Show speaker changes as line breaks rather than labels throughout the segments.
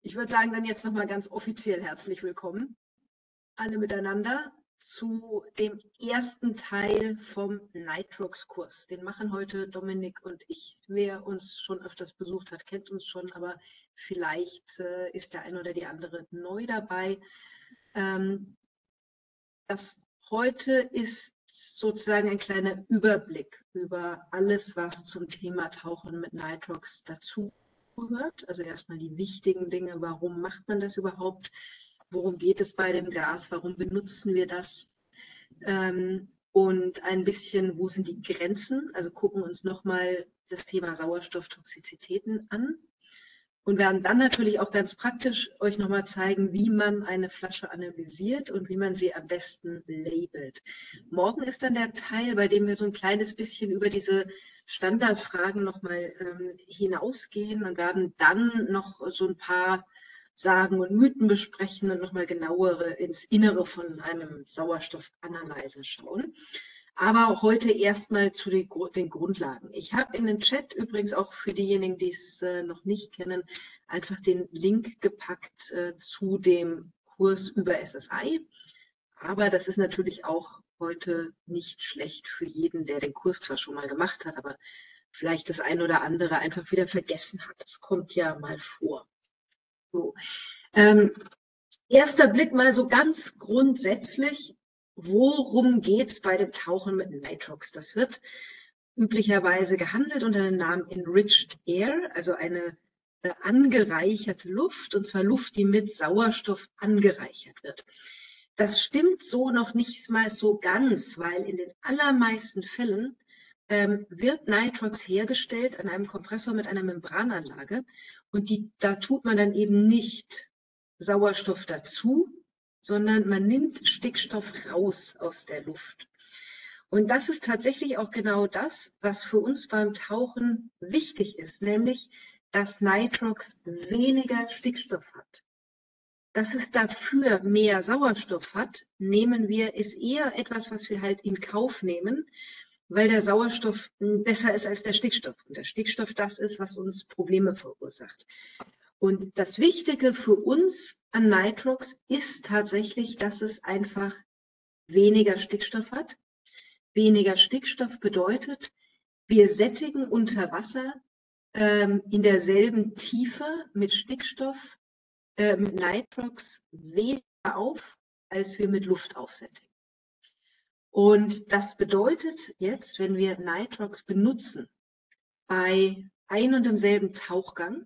Ich würde sagen, dann jetzt nochmal ganz offiziell herzlich willkommen, alle miteinander, zu dem ersten Teil vom Nitrox-Kurs. Den machen heute Dominik und ich. Wer uns schon öfters besucht hat, kennt uns schon, aber vielleicht ist der eine oder die andere neu dabei. Das heute ist sozusagen ein kleiner Überblick über alles, was zum Thema Tauchen mit Nitrox dazu gehört. Also erstmal die wichtigen Dinge, warum macht man das überhaupt? Worum geht es bei dem Gas? Warum benutzen wir das? Und ein bisschen, wo sind die Grenzen? Also gucken uns nochmal das Thema Sauerstofftoxizitäten an. Und werden dann natürlich auch ganz praktisch euch nochmal zeigen, wie man eine Flasche analysiert und wie man sie am besten labelt. Morgen ist dann der Teil, bei dem wir so ein kleines bisschen über diese Standardfragen nochmal hinausgehen und werden dann noch so ein paar Sagen und Mythen besprechen und nochmal genauere ins Innere von einem Sauerstoffanalyzer schauen. Aber auch heute erstmal zu den Grundlagen. Ich habe in den Chat übrigens auch für diejenigen, die es noch nicht kennen, einfach den Link gepackt zu dem Kurs über SSI. Aber das ist natürlich auch heute nicht schlecht für jeden, der den Kurs zwar schon mal gemacht hat, aber vielleicht das ein oder andere einfach wieder vergessen hat. Das kommt ja mal vor. So. Erster Blick mal so ganz grundsätzlich, worum geht es bei dem Tauchen mit Nitrox? Das wird üblicherweise gehandelt unter dem Namen Enriched Air, also eine angereicherte Luft, und zwar Luft, die mit Sauerstoff angereichert wird. Das stimmt so noch nicht mal so ganz, weil in den allermeisten Fällen wird Nitrox hergestellt an einem Kompressor mit einer Membrananlage und da tut man dann eben nicht Sauerstoff dazu, sondern man nimmt Stickstoff raus aus der Luft. Und das ist tatsächlich auch genau das, was für uns beim Tauchen wichtig ist, nämlich, dass Nitrox weniger Stickstoff hat. Dass es dafür mehr Sauerstoff hat, ist eher etwas, was wir halt in Kauf nehmen, weil der Sauerstoff besser ist als der Stickstoff. Und der Stickstoff das ist, was uns Probleme verursacht. Und das Wichtige für uns an Nitrox ist tatsächlich, dass es einfach weniger Stickstoff hat. Weniger Stickstoff bedeutet, wir sättigen unter Wasser in derselben Tiefe mit Stickstoff, mit Nitrox weniger auf, als wir mit Luft aufsättigen. Und das bedeutet jetzt, wenn wir Nitrox benutzen bei ein und demselben Tauchgang,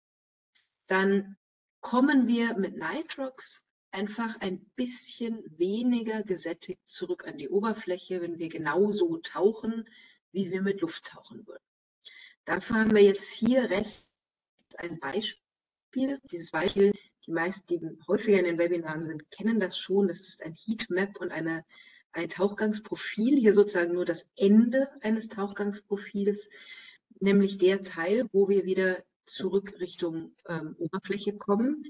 dann kommen wir mit Nitrox einfach ein bisschen weniger gesättigt zurück an die Oberfläche, wenn wir genauso tauchen, wie wir mit Luft tauchen würden. Dafür haben wir jetzt hier rechts ein Beispiel. Dieses Beispiel, die meisten, die häufiger in den Webinaren sind, kennen das schon. Das ist ein Heatmap und ein Tauchgangsprofil. Hier sozusagen nur das Ende eines Tauchgangsprofils, nämlich der Teil, wo wir wieder zurück Richtung Oberfläche kommen.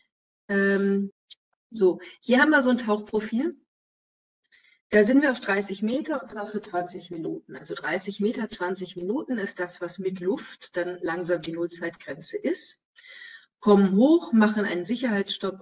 So, hier haben wir so ein Tauchprofil. Da sind wir auf 30 Meter und zwar für 20 Minuten. Also 30 Meter, 20 Minuten ist das, was mit Luft dann langsam die Nullzeitgrenze ist. Kommen hoch, machen einen Sicherheitsstopp,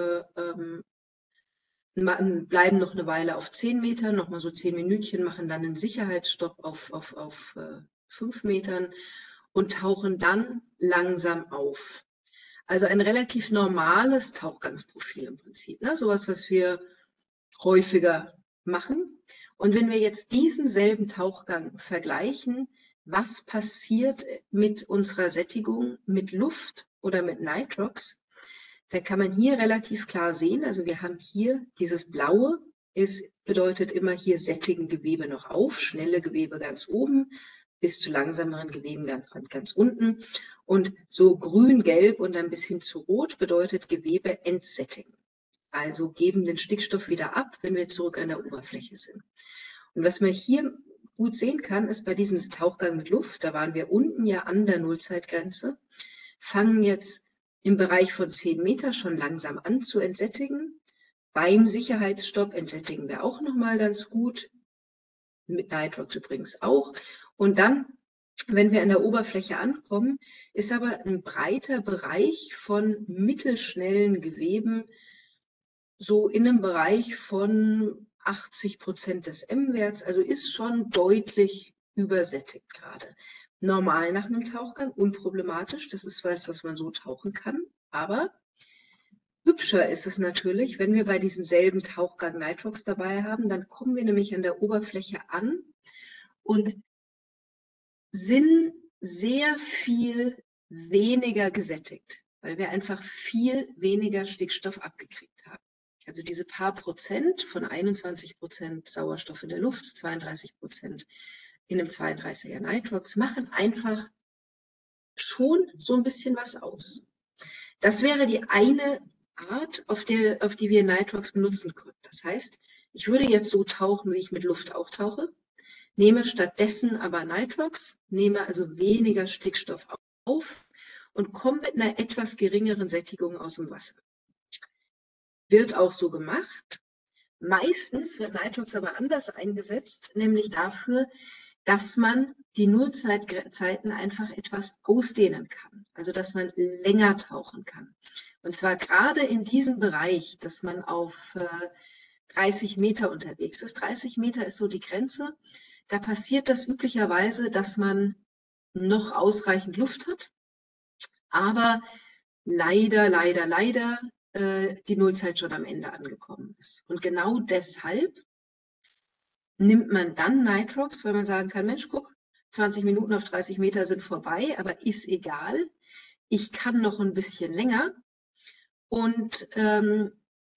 bleiben noch eine Weile auf 10 Metern, nochmal so 10 Minütchen, machen dann einen Sicherheitsstopp auf 5 Metern und tauchen dann langsam auf. Also ein relativ normales Tauchgangsprofil im Prinzip, ne? Sowas, was wir häufiger machen. Und wenn wir jetzt diesen selben Tauchgang vergleichen, was passiert mit unserer Sättigung mit Luft oder mit Nitrox, dann kann man hier relativ klar sehen, also wir haben hier dieses Blaue, bedeutet immer, hier sättigen Gewebe noch auf, schnelle Gewebe ganz oben, bis zu langsameren Geweben ganz unten. Und so grün-gelb und ein bisschen zu rot bedeutet Gewebe entsättigen. Also geben den Stickstoff wieder ab, wenn wir zurück an der Oberfläche sind. Und was man hier gut sehen kann, ist bei diesem Tauchgang mit Luft, da waren wir unten ja an der Nullzeitgrenze, fangen jetzt im Bereich von 10 Meter schon langsam an zu entsättigen. Beim Sicherheitsstopp entsättigen wir auch nochmal ganz gut, mit Nitrox übrigens auch. Und dann Wenn wir an der Oberfläche ankommen, ist aber ein breiter Bereich von mittelschnellen Geweben, so in einem Bereich von 80% des M-Werts, also ist schon deutlich übersättigt gerade. Normal nach einem Tauchgang, unproblematisch, das ist was man so tauchen kann, aber hübscher ist es natürlich, wenn wir bei diesem selben Tauchgang Nitrox dabei haben, dann kommen wir nämlich an der Oberfläche an und sind sehr viel weniger gesättigt, weil wir einfach viel weniger Stickstoff abgekriegt haben. Also diese paar Prozent von 21% Sauerstoff in der Luft, 32% in einem 32er Nitrox, machen einfach schon so ein bisschen was aus. Das wäre die eine Art, auf die wir Nitrox benutzen können. Das heißt, ich würde jetzt so tauchen, wie ich mit Luft auch tauche, nehme stattdessen aber Nitrox, nehme also weniger Stickstoff auf und komme mit einer etwas geringeren Sättigung aus dem Wasser. Wird auch so gemacht. Meistens wird Nitrox aber anders eingesetzt, nämlich dafür, dass man die Nullzeiten einfach etwas ausdehnen kann, also dass man länger tauchen kann. Und zwar gerade in diesem Bereich, dass man auf 30 Meter unterwegs ist. 30 Meter ist so die Grenze. Da passiert das üblicherweise, dass man noch ausreichend Luft hat, aber leider die Nullzeit schon am Ende angekommen ist. Und genau deshalb nimmt man dann Nitrox, weil man sagen kann, Mensch, guck, 20 Minuten auf 30 Meter sind vorbei, aber ist egal. Ich kann noch ein bisschen länger und kann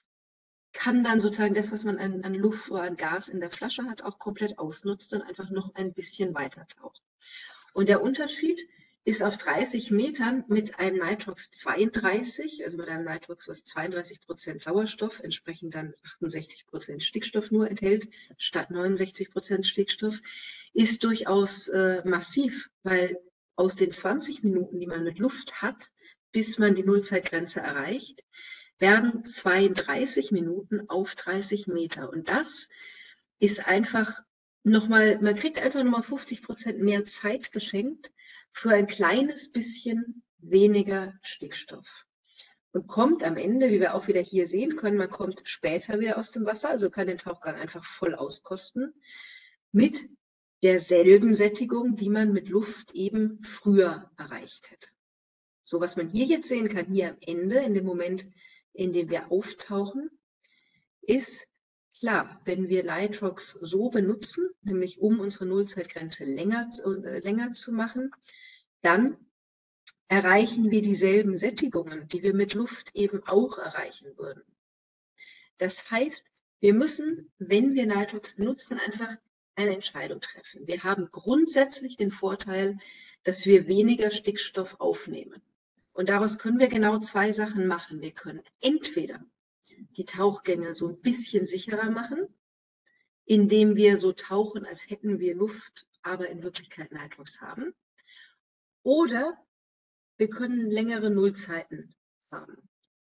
dann sozusagen das, was man an Luft oder an Gas in der Flasche hat, auch komplett ausnutzen und einfach noch ein bisschen weiter tauchen. Und der Unterschied ist auf 30 Metern mit einem Nitrox 32, also mit einem Nitrox, was 32% Sauerstoff, entsprechend dann 68% Stickstoff nur enthält, statt 69% Stickstoff, ist durchaus massiv, weil aus den 20 Minuten, die man mit Luft hat, bis man die Nullzeitgrenze erreicht, werden 32 Minuten auf 30 Meter. Und das ist einfach nochmal, man kriegt einfach nochmal 50% mehr Zeit geschenkt für ein kleines bisschen weniger Stickstoff. Und kommt am Ende, wie wir auch wieder hier sehen können, man kommt später wieder aus dem Wasser, also kann den Tauchgang einfach voll auskosten, mit derselben Sättigung, die man mit Luft eben früher erreicht hätte. So, was man hier jetzt sehen kann, hier am Ende, in dem Moment, in dem wir auftauchen, ist klar, wenn wir Nitrox so benutzen, nämlich um unsere Nullzeitgrenze länger zu machen, dann erreichen wir dieselben Sättigungen, die wir mit Luft eben auch erreichen würden. Das heißt, wir müssen, wenn wir Nitrox benutzen, einfach eine Entscheidung treffen. Wir haben grundsätzlich den Vorteil, dass wir weniger Stickstoff aufnehmen. Und daraus können wir genau zwei Sachen machen. Wir können entweder die Tauchgänge so ein bisschen sicherer machen, indem wir so tauchen, als hätten wir Luft, aber in Wirklichkeit Nitrox haben. Oder wir können längere Nullzeiten haben.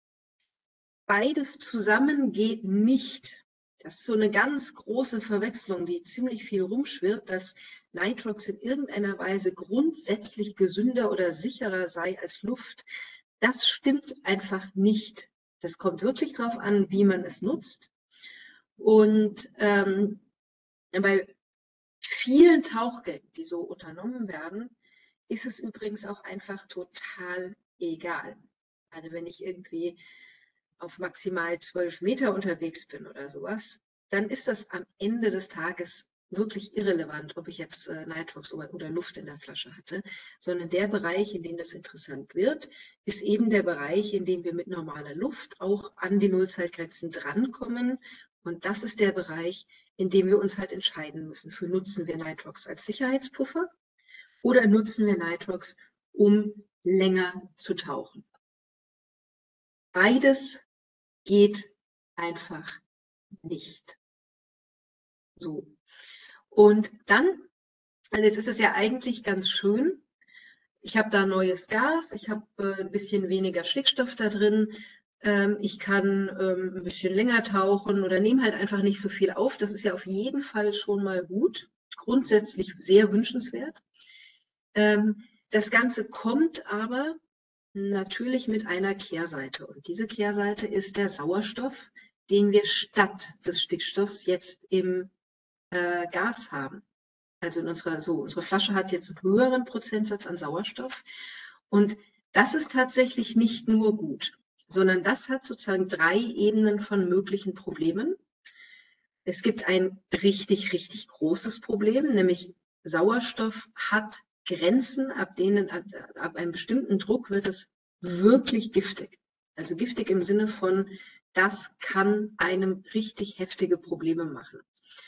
Beides zusammen geht nicht. Das ist so eine ganz große Verwechslung, die ziemlich viel rumschwirrt, dass Nitrox in irgendeiner Weise grundsätzlich gesünder oder sicherer sei als Luft. Das stimmt einfach nicht. Das kommt wirklich darauf an, wie man es nutzt. Und bei vielen Tauchgängen, die so unternommen werden, ist es übrigens auch einfach total egal. Also wenn ich irgendwie auf maximal 12 Meter unterwegs bin oder sowas, dann ist das am Ende des Tages wirklich irrelevant, ob ich jetzt Nitrox oder Luft in der Flasche hatte, sondern der Bereich, in dem das interessant wird, ist eben der Bereich, in dem wir mit normaler Luft auch an die Nullzeitgrenzen drankommen. Und das ist der Bereich, in dem wir uns halt entscheiden müssen. Für nutzen wir Nitrox als Sicherheitspuffer oder nutzen wir Nitrox, um länger zu tauchen. Beides geht einfach nicht. So. Und dann, also jetzt ist es ja eigentlich ganz schön. Ich habe da neues Gas, ich habe ein bisschen weniger Stickstoff da drin. Ich kann ein bisschen länger tauchen oder nehme halt einfach nicht so viel auf. Das ist ja auf jeden Fall schon mal gut. Grundsätzlich sehr wünschenswert. Das Ganze kommt aber natürlich mit einer Kehrseite. Und diese Kehrseite ist der Sauerstoff, den wir statt des Stickstoffs jetzt im Gas haben. Also unsere Flasche hat jetzt einen höheren Prozentsatz an Sauerstoff. Und das ist tatsächlich nicht nur gut, sondern das hat sozusagen 3 Ebenen von möglichen Problemen. Es gibt ein richtig, richtig großes Problem, nämlich Sauerstoff hat Grenzen, ab einem bestimmten Druck wird es wirklich giftig. Also giftig im Sinne von, das kann einem richtig heftige Probleme machen.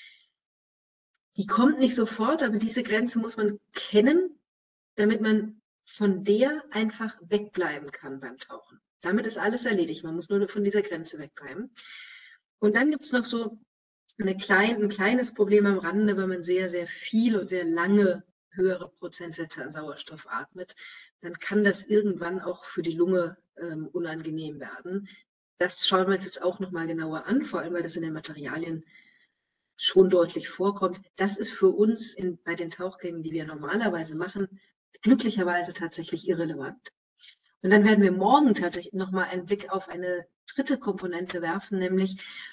Die kommt nicht sofort, aber diese Grenze muss man kennen, damit man von der einfach wegbleiben kann beim Tauchen. Damit ist alles erledigt. Man muss nur von dieser Grenze wegbleiben. Und dann gibt es noch so ein kleines Problem am Rande, wenn man sehr, sehr viel und sehr lange höhere Prozentsätze an Sauerstoff atmet, dann kann das irgendwann auch für die Lunge unangenehm werden. Das schauen wir uns jetzt auch nochmal genauer an, vor allem weil das in den Materialien schon deutlich vorkommt. Das ist für uns bei den Tauchgängen, die wir normalerweise machen, glücklicherweise tatsächlich irrelevant. Und dann werden wir morgen tatsächlich nochmal einen Blick auf eine dritte Komponente werfen, nämlich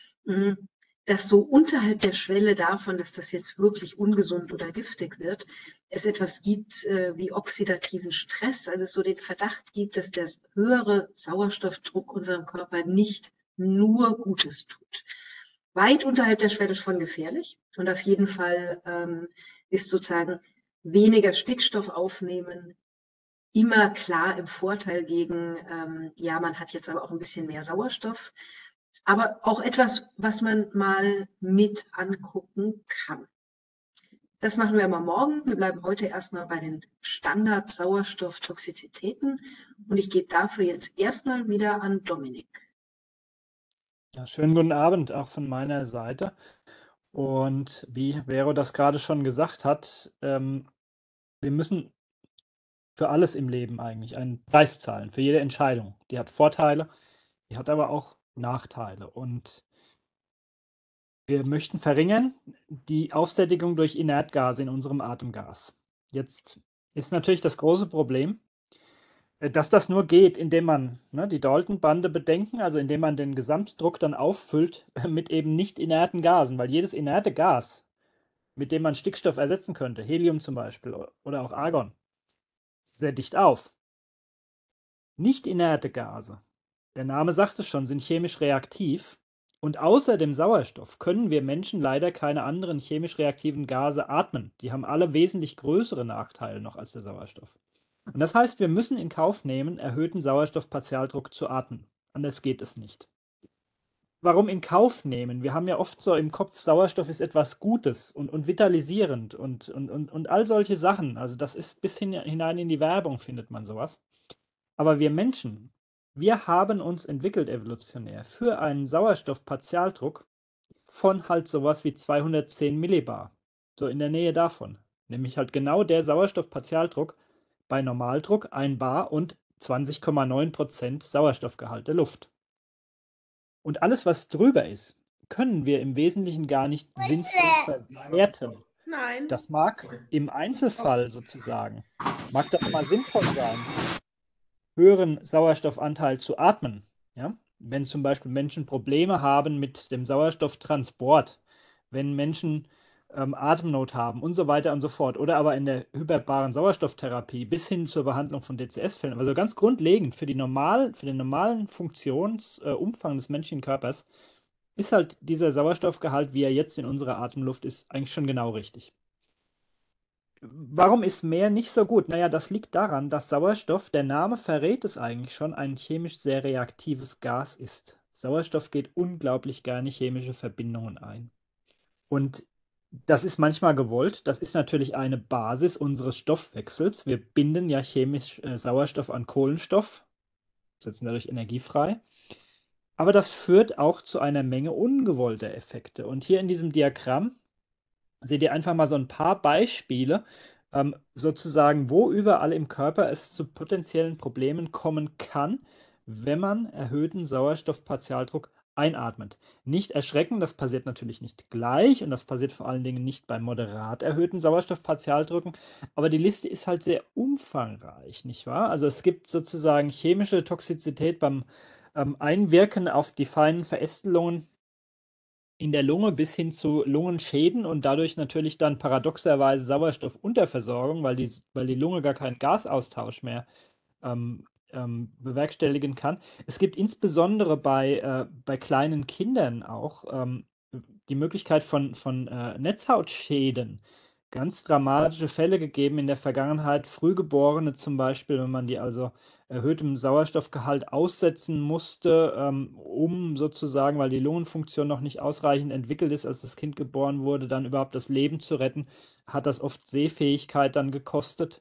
dass so unterhalb der Schwelle davon, dass das jetzt wirklich ungesund oder giftig wird, es etwas gibt wie oxidativen Stress, also es so den Verdacht gibt, dass der höhere Sauerstoffdruck unserem Körper nicht nur Gutes tut. Weit unterhalb der Schwelle schon gefährlich und auf jeden Fall ist sozusagen weniger Stickstoff aufnehmen immer klar im Vorteil gegen, ja, man hat jetzt aber auch ein bisschen mehr Sauerstoff, aber auch etwas, was man mal mit angucken kann. Das machen wir aber morgen. Wir bleiben heute erstmal bei den Standard-Sauerstofftoxizitäten und ich gebe dafür jetzt erstmal wieder an Dominik.
Ja, schönen guten Abend auch von meiner Seite. Und wie Vero das gerade schon gesagt hat, wir müssen für alles im Leben eigentlich einen Preis zahlen, für jede Entscheidung. Die hat Vorteile, die hat aber auch Nachteile. Und wir möchten verringern die Aufsättigung durch Inertgase in unserem Atemgas. Jetzt ist natürlich das große Problem, dass das nur geht, indem man die Dalton-Bande bedenken, also indem man den Gesamtdruck dann auffüllt mit eben nicht inerten Gasen, weil jedes inerte Gas, mit dem man Stickstoff ersetzen könnte, Helium zum Beispiel oder auch Argon, sehr dicht auf. Nicht inerte Gase, der Name sagt es schon, sind chemisch reaktiv und außer dem Sauerstoff können wir Menschen leider keine anderen chemisch reaktiven Gase atmen. Die haben alle wesentlich größere Nachteile noch als der Sauerstoff. Und das heißt, wir müssen in Kauf nehmen, erhöhten Sauerstoffpartialdruck zu atmen. Anders geht es nicht. Warum in Kauf nehmen? Wir haben ja oft so im Kopf, Sauerstoff ist etwas Gutes und vitalisierend und all solche Sachen. Also das ist bis hinein in die Werbung findet man sowas. Aber wir Menschen, wir haben uns entwickelt evolutionär für einen Sauerstoffpartialdruck von halt sowas wie 210 Millibar. So in der Nähe davon. Nämlich halt genau der Sauerstoffpartialdruck bei Normaldruck 1 Bar und 20,9% Sauerstoffgehalt der Luft. Und alles, was drüber ist, können wir im Wesentlichen gar nicht sinnvoll verwerten.
Nein.
Das mag im Einzelfall sozusagen, mag das mal sinnvoll sein, höheren Sauerstoffanteil zu atmen. Ja? Wenn zum Beispiel Menschen Probleme haben mit dem Sauerstofftransport, wenn Menschen Atemnot haben und so weiter und so fort. Oder aber in der hyperbaren Sauerstofftherapie bis hin zur Behandlung von DCS-Fällen. Also ganz grundlegend für den normalen Funktionsumfang des menschlichen Körpers ist halt dieser Sauerstoffgehalt, wie er jetzt in unserer Atemluft ist, eigentlich schon genau richtig. Warum ist mehr nicht so gut? Naja, das liegt daran, dass Sauerstoff, der Name verrät es eigentlich schon, ein chemisch sehr reaktives Gas ist. Sauerstoff geht unglaublich gerne chemische Verbindungen ein. Und das ist manchmal gewollt. Das ist natürlich eine Basis unseres Stoffwechsels. Wir binden ja chemisch Sauerstoff an Kohlenstoff, setzen dadurch Energie frei. Aber das führt auch zu einer Menge ungewollter Effekte. Und hier in diesem Diagramm seht ihr einfach mal so ein paar Beispiele, sozusagen, wo überall im Körper es zu potenziellen Problemen kommen kann, wenn man erhöhten Sauerstoffpartialdruck einatmet. Nicht erschrecken, das passiert natürlich nicht gleich und das passiert vor allen Dingen nicht bei moderat erhöhten Sauerstoffpartialdrücken, aber die Liste ist halt sehr umfangreich, nicht wahr? Also es gibt sozusagen chemische Toxizität beim Einwirken auf die feinen Verästelungen in der Lunge bis hin zu Lungenschäden und dadurch natürlich dann paradoxerweise Sauerstoffunterversorgung, weil die Lunge gar keinen Gasaustausch mehr bewerkstelligen kann. Es gibt insbesondere bei kleinen Kindern auch die Möglichkeit von Netzhautschäden. Ganz dramatische Fälle gegeben in der Vergangenheit. Frühgeborene zum Beispiel, wenn man die also erhöhtem Sauerstoffgehalt aussetzen musste, um sozusagen, weil die Lungenfunktion noch nicht ausreichend entwickelt ist, als das Kind geboren wurde, dann überhaupt das Leben zu retten, hat das oft Sehfähigkeit dann gekostet.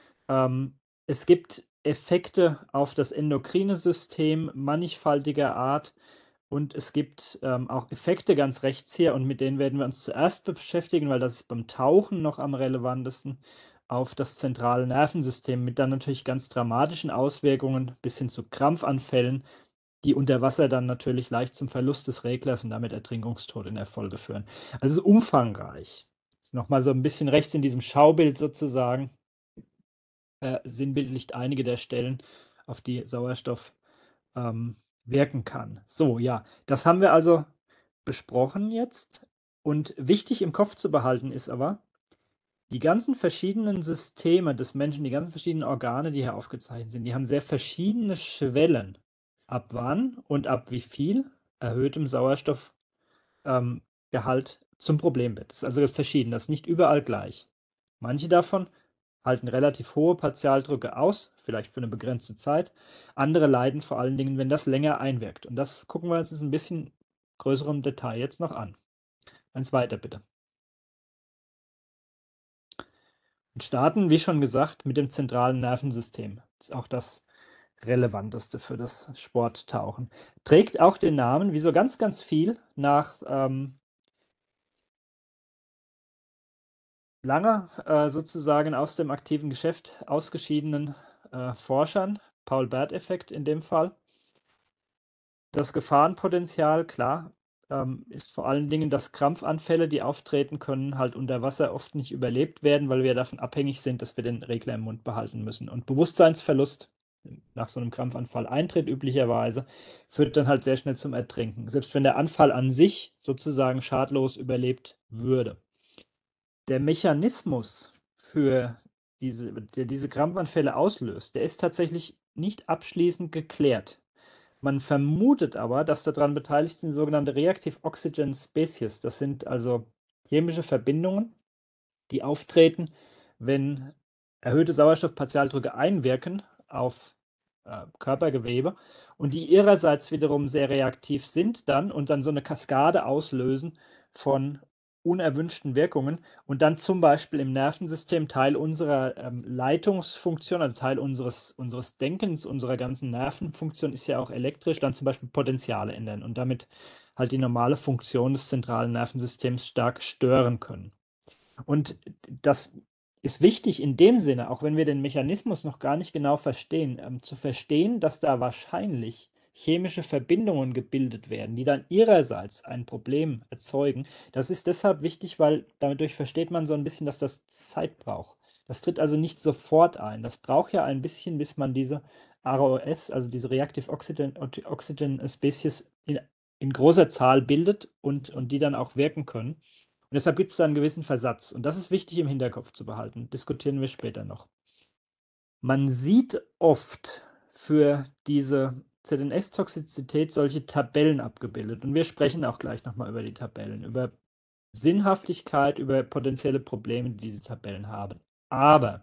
Es gibt Effekte auf das endokrine System mannigfaltiger Art und es gibt auch Effekte ganz rechts hier und mit denen werden wir uns zuerst beschäftigen, weil das ist beim Tauchen noch am relevantesten auf das zentrale Nervensystem mit dann natürlich ganz dramatischen Auswirkungen bis hin zu Krampfanfällen, die unter Wasser dann natürlich leicht zum Verlust des Reglers und damit Ertrinkungstod in der Folge führen. Also es ist umfangreich. Das ist nochmal so ein bisschen rechts in diesem Schaubild sozusagen sinnbildlicht einige der Stellen, auf die Sauerstoff wirken kann. So, ja, das haben wir also besprochen jetzt. Und wichtig im Kopf zu behalten ist aber, die ganzen verschiedenen Systeme des Menschen, die ganzen verschiedenen Organe, die hier aufgezeichnet sind, die haben sehr verschiedene Schwellen, ab wann und ab wie viel erhöhtem Sauerstoffgehalt zum Problem wird. Das ist also verschieden, das ist nicht überall gleich. Manche davon halten relativ hohe Partialdrücke aus, vielleicht für eine begrenzte Zeit. Andere leiden vor allen Dingen, wenn das länger einwirkt. Und das gucken wir uns jetzt ein bisschen größerem Detail jetzt noch an. Eins weiter bitte. Und starten, wie schon gesagt, mit dem zentralen Nervensystem. Das ist auch das Relevanteste für das Sporttauchen. Trägt auch den Namen, wie so ganz, ganz viel, nach lange sozusagen aus dem aktiven Geschäft ausgeschiedenen Forschern, Paul-Bert-Effekt in dem Fall. Das Gefahrenpotenzial, klar, ist vor allen Dingen, dass Krampfanfälle, die auftreten können, halt unter Wasser oft nicht überlebt werden, weil wir davon abhängig sind, dass wir den Regler im Mund behalten müssen. Und Bewusstseinsverlust nach so einem Krampfanfall eintritt üblicherweise, führt dann halt sehr schnell zum Ertrinken, selbst wenn der Anfall an sich sozusagen schadlos überlebt würde. Der Mechanismus, der diese Krampfanfälle auslöst, der ist tatsächlich nicht abschließend geklärt. Man vermutet aber, dass daran beteiligt sind sogenannte Reactive Oxygen Species. Das sind also chemische Verbindungen, die auftreten, wenn erhöhte Sauerstoffpartialdrücke einwirken auf Körpergewebe und die ihrerseits wiederum sehr reaktiv sind dann und dann so eine Kaskade auslösen von unerwünschten Wirkungen und dann zum Beispiel im Nervensystem Teil unserer Leitungsfunktion, also Teil unseres Denkens, unserer ganzen Nervenfunktion ist ja auch elektrisch, dann zum Beispiel Potentiale ändern und damit halt die normale Funktion des zentralen Nervensystems stark stören können. Und das ist wichtig in dem Sinne, auch wenn wir den Mechanismus noch gar nicht genau verstehen, zu verstehen, dass da wahrscheinlich chemische Verbindungen gebildet werden, die dann ihrerseits ein Problem erzeugen. Das ist deshalb wichtig, weil dadurch versteht man so ein bisschen, dass das Zeit braucht. Das tritt also nicht sofort ein. Das braucht ja ein bisschen, bis man diese ROS, also diese Reactive Oxygen Species, in großer Zahl bildet und die dann auch wirken können. Und deshalb gibt es da einen gewissen Versatz. Und das ist wichtig im Hinterkopf zu behalten. Diskutieren wir später noch. Man sieht oft für diese ZNS-Toxizität solche Tabellen abgebildet. Und wir sprechen auch gleich nochmal über die Tabellen, über Sinnhaftigkeit, über potenzielle Probleme, die diese Tabellen haben. Aber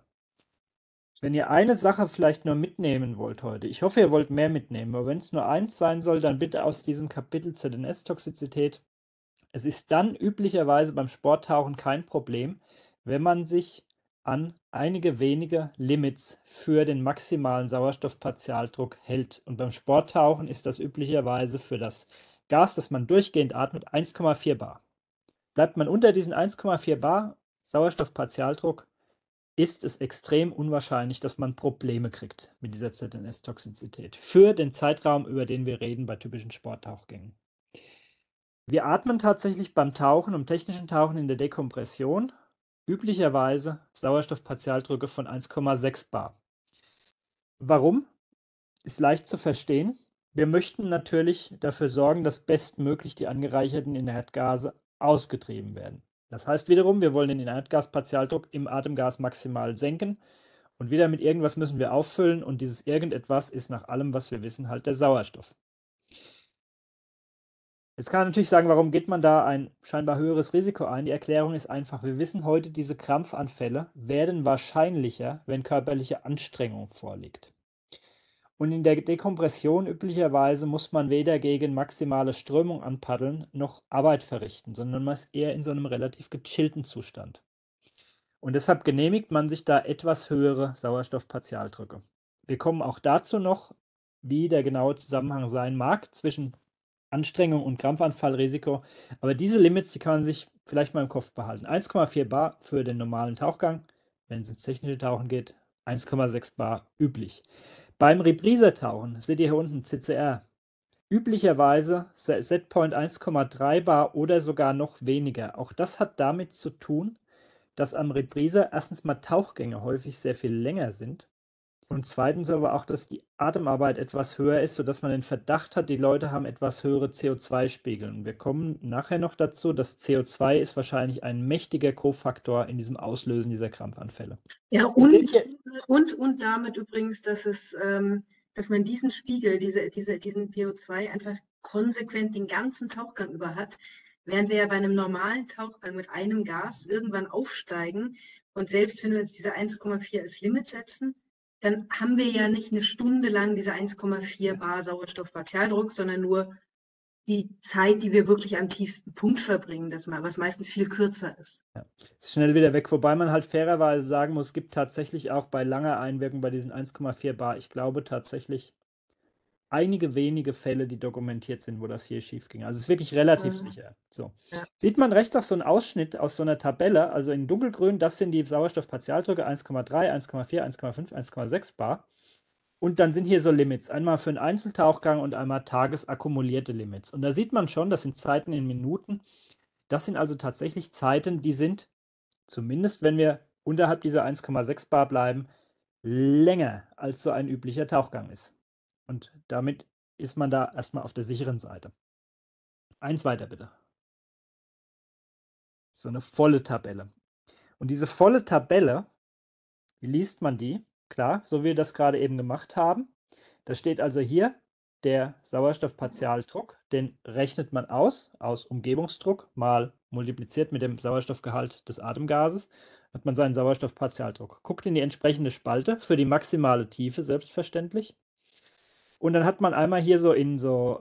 wenn ihr eine Sache vielleicht nur mitnehmen wollt heute, ich hoffe, ihr wollt mehr mitnehmen, aber wenn es nur eins sein soll, dann bitte aus diesem Kapitel ZNS-Toxizität. Es ist dann üblicherweise beim Sporttauchen kein Problem, wenn man sich an einige wenige Limits für den maximalen Sauerstoffpartialdruck hält. Und beim Sporttauchen ist das üblicherweise für das Gas, das man durchgehend atmet, 1,4 bar. Bleibt man unter diesen 1,4 bar Sauerstoffpartialdruck, ist es extrem unwahrscheinlich, dass man Probleme kriegt mit dieser ZNS-Toxizität für den Zeitraum, über den wir reden bei typischen Sporttauchgängen. Wir atmen tatsächlich beim Tauchen, im technischen Tauchen in der Dekompression, üblicherweise Sauerstoffpartialdrücke von 1,6 bar. Warum? Ist leicht zu verstehen. Wir möchten natürlich dafür sorgen, dass bestmöglich die angereicherten Inertgase ausgetrieben werden. Das heißt wiederum, wir wollen den Inertgaspartialdruck im Atemgas maximal senken und wieder mit irgendwas müssen wir auffüllen und dieses irgendetwas ist nach allem, was wir wissen, halt der Sauerstoff. Jetzt kann man natürlich sagen, warum geht man da ein scheinbar höheres Risiko ein? Die Erklärung ist einfach, wir wissen heute, diese Krampfanfälle werden wahrscheinlicher, wenn körperliche Anstrengung vorliegt. Und in der Dekompression üblicherweise muss man weder gegen maximale Strömung anpaddeln, noch Arbeit verrichten, sondern man ist eher in so einem relativ gechillten Zustand. Und deshalb genehmigt man sich da etwas höhere Sauerstoffpartialdrücke. Wir kommen auch dazu noch, wie der genaue Zusammenhang sein mag zwischen Anstrengung und Krampfanfallrisiko. Aber diese Limits, die kann man sich vielleicht mal im Kopf behalten. 1,4 bar für den normalen Tauchgang, wenn es ins technische Tauchen geht, 1,6 bar üblich. Beim Reprise-Tauchen seht ihr hier unten CCR. Üblicherweise Setpoint 1,3 bar oder sogar noch weniger. Auch das hat damit zu tun, dass am Reprise erstens mal Tauchgänge häufig sehr viel länger sind und zweitens aber auch, dass die Atemarbeit etwas höher ist, sodass man den Verdacht hat, die Leute haben etwas höhere CO2-Spiegel. Und wir kommen nachher noch dazu, dass CO2 ist wahrscheinlich ein mächtiger Kofaktor in diesem Auslösen dieser Krampfanfälle.
Ja,
Ihr seht hier,
und damit übrigens, dass man diesen Spiegel, diesen CO2 einfach konsequent den ganzen Tauchgang über hat, während wir ja bei einem normalen Tauchgang mit einem Gas irgendwann aufsteigen und selbst wenn wir uns diese 1,4 als Limit setzen, dann haben wir ja nicht eine Stunde lang diese 1,4 bar Sauerstoffpartialdruck, sondern nur die Zeit, die wir wirklich am tiefsten Punkt verbringen, was meistens viel kürzer ist.
ja, ist schnell wieder weg, wobei man halt fairerweise sagen muss, es gibt tatsächlich auch bei langer Einwirkung bei diesen 1,4 bar, ich glaube tatsächlich einige wenige Fälle, die dokumentiert sind, wo das hier schief ging. Also es ist wirklich relativ sicher. So.
Ja.
Sieht man rechts auch so einen Ausschnitt aus so einer Tabelle, also in dunkelgrün, das sind die Sauerstoffpartialdrücke 1,3, 1,4, 1,5, 1,6 bar. Und dann sind hier so Limits, einmal für einen Einzeltauchgang und einmal tagesakkumulierte Limits. Und da sieht man schon, das sind Zeiten in Minuten. Das sind also tatsächlich Zeiten, die sind, zumindest wenn wir unterhalb dieser 1,6 bar bleiben, länger als so ein üblicher Tauchgang ist. Und damit ist man da erstmal auf der sicheren Seite. Eins weiter bitte. So eine volle Tabelle. Und diese volle Tabelle, wie liest man die? Klar, so wie wir das gerade eben gemacht haben. Da steht also hier der Sauerstoffpartialdruck, den rechnet man aus Umgebungsdruck mal multipliziert mit dem Sauerstoffgehalt des Atemgases, hat man seinen Sauerstoffpartialdruck. Guckt in die entsprechende Spalte für die maximale Tiefe, selbstverständlich. Und dann hat man einmal hier so in so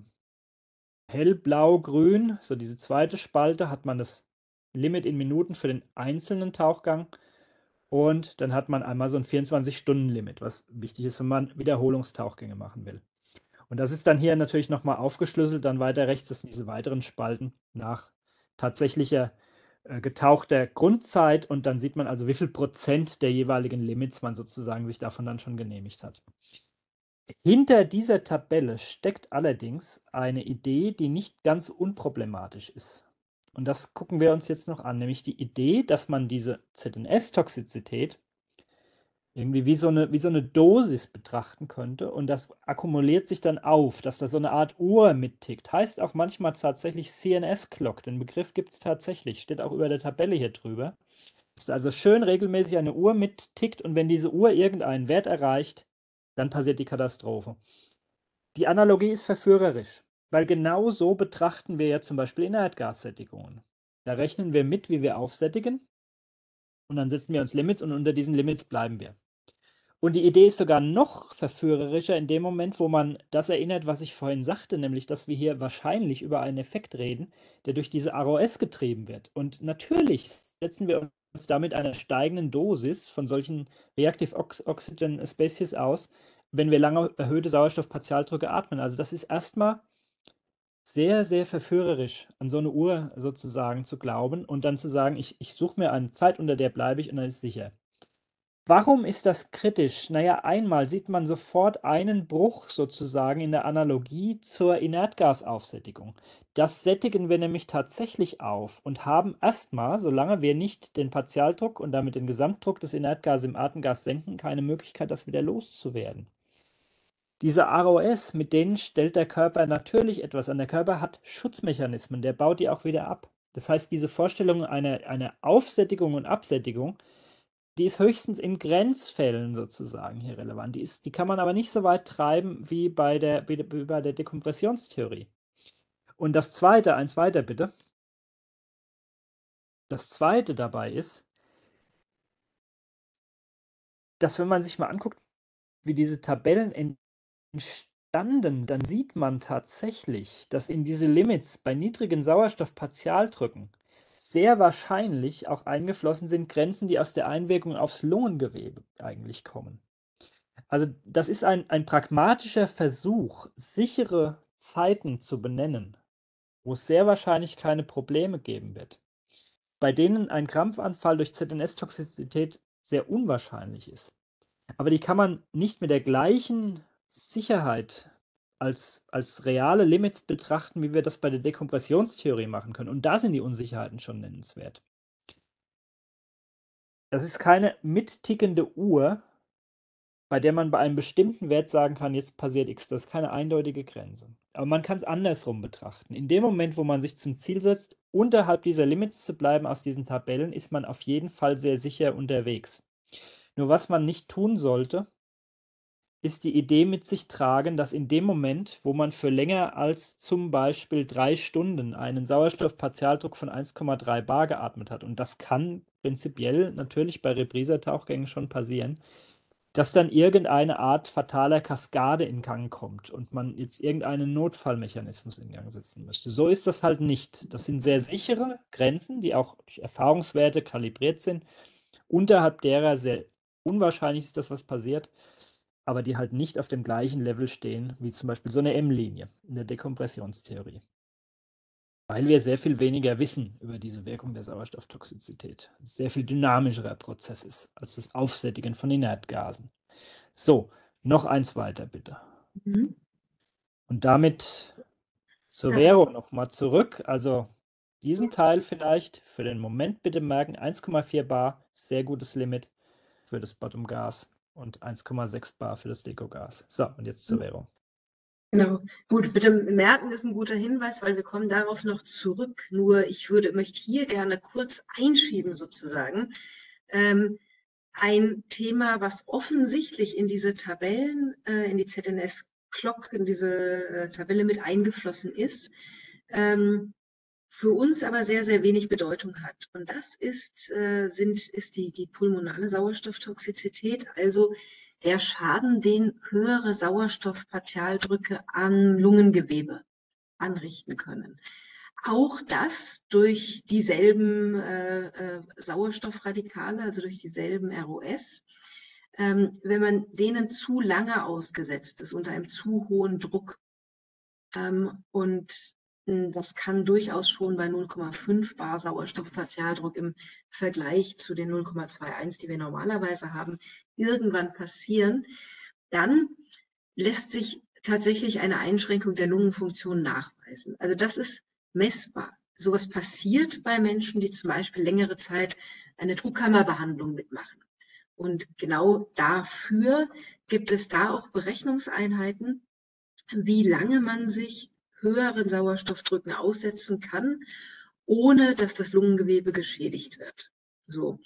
hellblau-grün, so diese zweite Spalte, hat man das Limit in Minuten für den einzelnen Tauchgang. Und dann hat man einmal so ein 24-Stunden-Limit, was wichtig ist, wenn man Wiederholungstauchgänge machen will. Und das ist dann hier natürlich nochmal aufgeschlüsselt. Dann weiter rechts, das sind diese weiteren Spalten nach tatsächlicher getauchter Grundzeit. Und dann sieht man also, wie viel Prozent der jeweiligen Limits man sozusagen sich davon dann schon genehmigt hat. Hinter dieser Tabelle steckt allerdings eine Idee, die nicht ganz unproblematisch ist. Und das gucken wir uns jetzt noch an, nämlich die Idee, dass man diese ZNS-Toxizität irgendwie wie so eine Dosis betrachten könnte und das akkumuliert sich dann auf, dass da so eine Art Uhr mittickt. Heißt auch manchmal tatsächlich CNS-Clock. Den Begriff gibt es tatsächlich, steht auch über der Tabelle hier drüber. Dass also schön regelmäßig eine Uhr mittickt und wenn diese Uhr irgendeinen Wert erreicht, dann passiert die Katastrophe. Die Analogie ist verführerisch, weil genau so betrachten wir ja zum Beispiel Inertgassättigungen. Da rechnen wir mit, wie wir aufsättigen und dann setzen wir uns Limits und unter diesen Limits bleiben wir. Und die Idee ist sogar noch verführerischer in dem Moment, wo man das erinnert, was ich vorhin sagte, nämlich, dass wir hier wahrscheinlich über einen Effekt reden, der durch diese ROS getrieben wird. Und natürlich setzen wir uns damit einer steigenden Dosis von solchen Reactive Oxygen Species aus, wenn wir lange erhöhte Sauerstoffpartialdrücke atmen. Also das ist erstmal sehr, sehr verführerisch, an so eine Uhr sozusagen zu glauben und dann zu sagen, ich suche mir eine Zeit, unter der bleibe ich und dann ist sicher. Warum ist das kritisch? Naja, einmal sieht man sofort einen Bruch sozusagen in der Analogie zur Inertgasaufsättigung. Das sättigen wir nämlich tatsächlich auf und haben erstmal, solange wir nicht den Partialdruck und damit den Gesamtdruck des Inertgases im Atemgas senken, keine Möglichkeit, das wieder loszuwerden. Diese ROS, mit denen stellt der Körper natürlich etwas an. Der Körper hat Schutzmechanismen, der baut die auch wieder ab. Das heißt, diese Vorstellung einer Aufsättigung und Absättigung, die ist höchstens in Grenzfällen sozusagen hier relevant. Die kann man aber nicht so weit treiben wie bei der Dekompressionstheorie. Und das Zweite, eins weiter bitte. Das Zweite dabei ist, dass wenn man sich mal anguckt, wie diese Tabellen entstanden, dann sieht man tatsächlich, dass in diese Limits bei niedrigen Sauerstoffpartialdrücken sehr wahrscheinlich auch eingeflossen sind Grenzen, die aus der Einwirkung aufs Lungengewebe eigentlich kommen. Also das ist ein pragmatischer Versuch, sichere Zeiten zu benennen, wo es sehr wahrscheinlich keine Probleme geben wird, bei denen ein Krampfanfall durch ZNS-Toxizität sehr unwahrscheinlich ist. Aber die kann man nicht mit der gleichen Sicherheit als reale Limits betrachten, wie wir das bei der Dekompressionstheorie machen können. Und da sind die Unsicherheiten schon nennenswert. Das ist keine mittickende Uhr, bei der man bei einem bestimmten Wert sagen kann, jetzt passiert X. Das ist keine eindeutige Grenze. Aber man kann es andersrum betrachten. In dem Moment, wo man sich zum Ziel setzt, unterhalb dieser Limits zu bleiben aus diesen Tabellen, ist man auf jeden Fall sehr sicher unterwegs. Nur was man nicht tun sollte, ist die Idee mit sich tragen, dass in dem Moment, wo man für länger als zum Beispiel 3 Stunden einen Sauerstoffpartialdruck von 1,3 bar geatmet hat, und das kann prinzipiell natürlich bei Repriser-Tauchgängen schon passieren, dass dann irgendeine Art fataler Kaskade in Gang kommt und man jetzt irgendeinen Notfallmechanismus in Gang setzen müsste. So ist das halt nicht. Das sind sehr sichere Grenzen, die auch durch Erfahrungswerte kalibriert sind, unterhalb derer sehr unwahrscheinlich ist, dass was passiert, aber die halt nicht auf dem gleichen Level stehen wie zum Beispiel so eine M-Linie in der Dekompressionstheorie. Weil wir sehr viel weniger wissen über diese Wirkung der Sauerstofftoxizität. Ein sehr viel dynamischerer Prozess ist als das Aufsättigen von Inertgasen. So, noch eins weiter bitte.
Mhm.
Und damit zur
Ja.
Vero nochmal zurück. Also diesen Teil vielleicht für den Moment bitte merken. 1,4 bar, sehr gutes Limit für das Bottom-Gas und 1,6 bar für das Dekogas. So, und jetzt zur Vero.
Genau. Gut, bitte merken ist ein guter Hinweis, weil wir kommen darauf noch zurück. Nur ich möchte hier gerne kurz einschieben sozusagen. Ein Thema, was offensichtlich in diese Tabellen, in die ZNS-Clock, in diese Tabelle mit eingeflossen ist, für uns aber sehr, sehr wenig Bedeutung hat. Und das ist die pulmonale Sauerstofftoxizität, also der Schaden, den höhere Sauerstoffpartialdrücke am Lungengewebe anrichten können. Auch das durch dieselben Sauerstoffradikale, also durch dieselben ROS. Wenn man denen zu lange ausgesetzt ist, unter einem zu hohen Druck, und das kann durchaus schon bei 0,5 bar Sauerstoffpartialdruck im Vergleich zu den 0,21, die wir normalerweise haben, irgendwann passieren. Dann lässt sich tatsächlich eine Einschränkung der Lungenfunktion nachweisen. Also das ist messbar. Sowas passiert bei Menschen, die zum Beispiel längere Zeit eine Druckkammerbehandlung mitmachen. Und genau dafür gibt es da auch Berechnungseinheiten, wie lange man sich höheren Sauerstoffdrücken aussetzen kann, ohne dass das Lungengewebe geschädigt wird. So.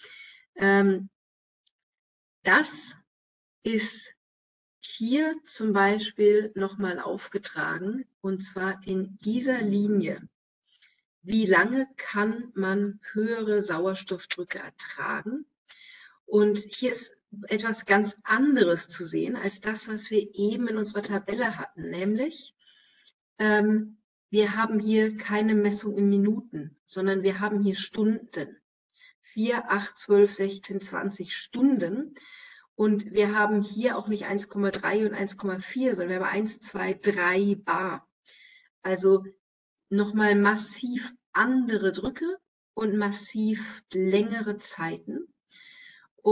Das ist hier zum Beispiel nochmal aufgetragen, und zwar in dieser Linie. Wie lange kann man höhere Sauerstoffdrücke ertragen? Und hier ist etwas ganz anderes zu sehen als das, was wir eben in unserer Tabelle hatten, nämlich wir haben hier keine Messung in Minuten, sondern wir haben hier Stunden. 4, 8, 12, 16, 20 Stunden. Und wir haben hier auch nicht 1,3 und 1,4, sondern wir haben 1, 2, 3 bar. Also nochmal massiv andere Drücke und massiv längere Zeiten. Und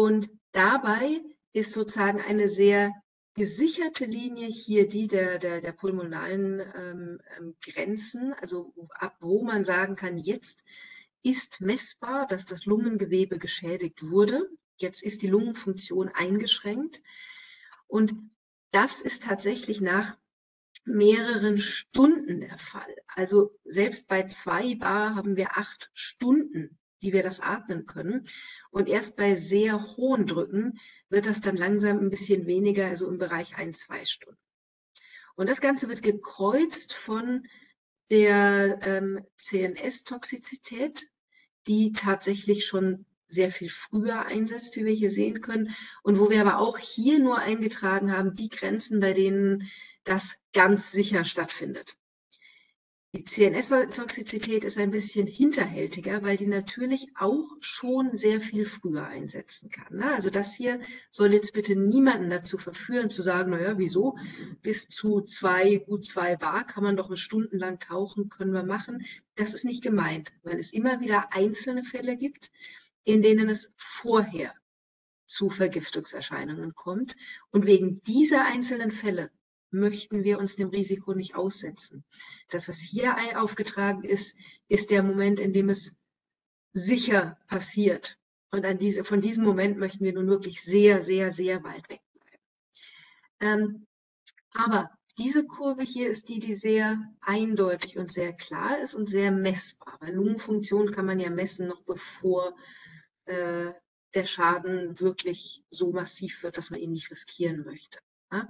Dabei ist sozusagen eine sehr gesicherte Linie hier die der pulmonalen Grenzen, also ab wo man sagen kann, jetzt ist messbar, dass das Lungengewebe geschädigt wurde. Jetzt ist die Lungenfunktion eingeschränkt. Und das ist tatsächlich nach mehreren Stunden der Fall. Also selbst bei 2 bar haben wir 8 Stunden, die wir das atmen können. Und erst bei sehr hohen Drücken wird das dann langsam ein bisschen weniger, also im Bereich 1-2 Stunden. Und das Ganze wird gekreuzt von der CNS-Toxizität, die tatsächlich schon sehr viel früher einsetzt, wie wir hier sehen können. Und wo wir aber auch hier nur eingetragen haben, die Grenzen, bei denen das ganz sicher stattfindet. Die CNS-Toxizität ist ein bisschen hinterhältiger, weil die natürlich auch schon sehr viel früher einsetzen kann. Also das hier soll jetzt bitte niemanden dazu verführen, zu sagen, naja, wieso? Bis zu gut 2 bar kann man doch stundenlang tauchen, können wir machen. Das ist nicht gemeint, weil es immer wieder einzelne Fälle gibt, in denen es vorher zu Vergiftungserscheinungen kommt. Und wegen dieser einzelnen Fälle möchten wir uns dem Risiko nicht aussetzen. Das, was hier aufgetragen ist, ist der Moment, in dem es sicher passiert. Und von diesem Moment möchten wir nun wirklich sehr, sehr, sehr weit weg bleiben. Aber diese Kurve hier ist die sehr eindeutig und sehr klar ist und sehr messbar. Bei Lungenfunktion kann man ja messen, noch bevor der Schaden wirklich so massiv wird, dass man ihn nicht riskieren möchte. Ja?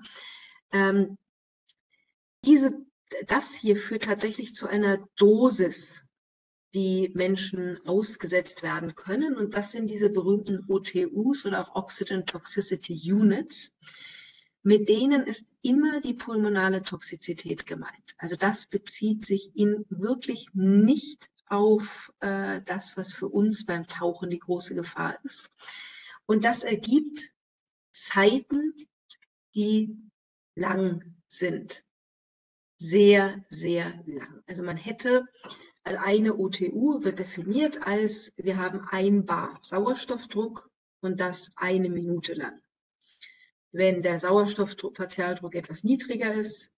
Das hier führt tatsächlich zu einer Dosis, die Menschen ausgesetzt werden können. Und das sind diese berühmten OTUs oder auch Oxygen Toxicity Units. Mit denen ist immer die pulmonale Toxizität gemeint. Also das bezieht sich wirklich nicht auf das, was für uns beim Tauchen die große Gefahr ist. Und das ergibt Zeiten, die lang sind. Sehr, sehr lang. Also man hätte, eine OTU wird definiert als, wir haben 1 bar Sauerstoffdruck und das 1 Minute lang. Wenn der Sauerstoffpartialdruck etwas niedriger ist,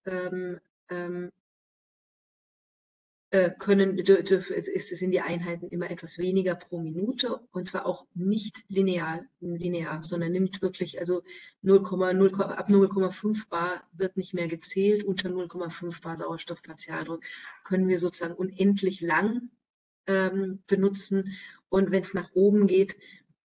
sind die Einheiten immer etwas weniger pro Minute und zwar auch nicht linear, sondern nimmt wirklich, also ab 0,5 bar wird nicht mehr gezählt, unter 0,5 bar Sauerstoffpartialdruck können wir sozusagen unendlich lang benutzen und wenn es nach oben geht,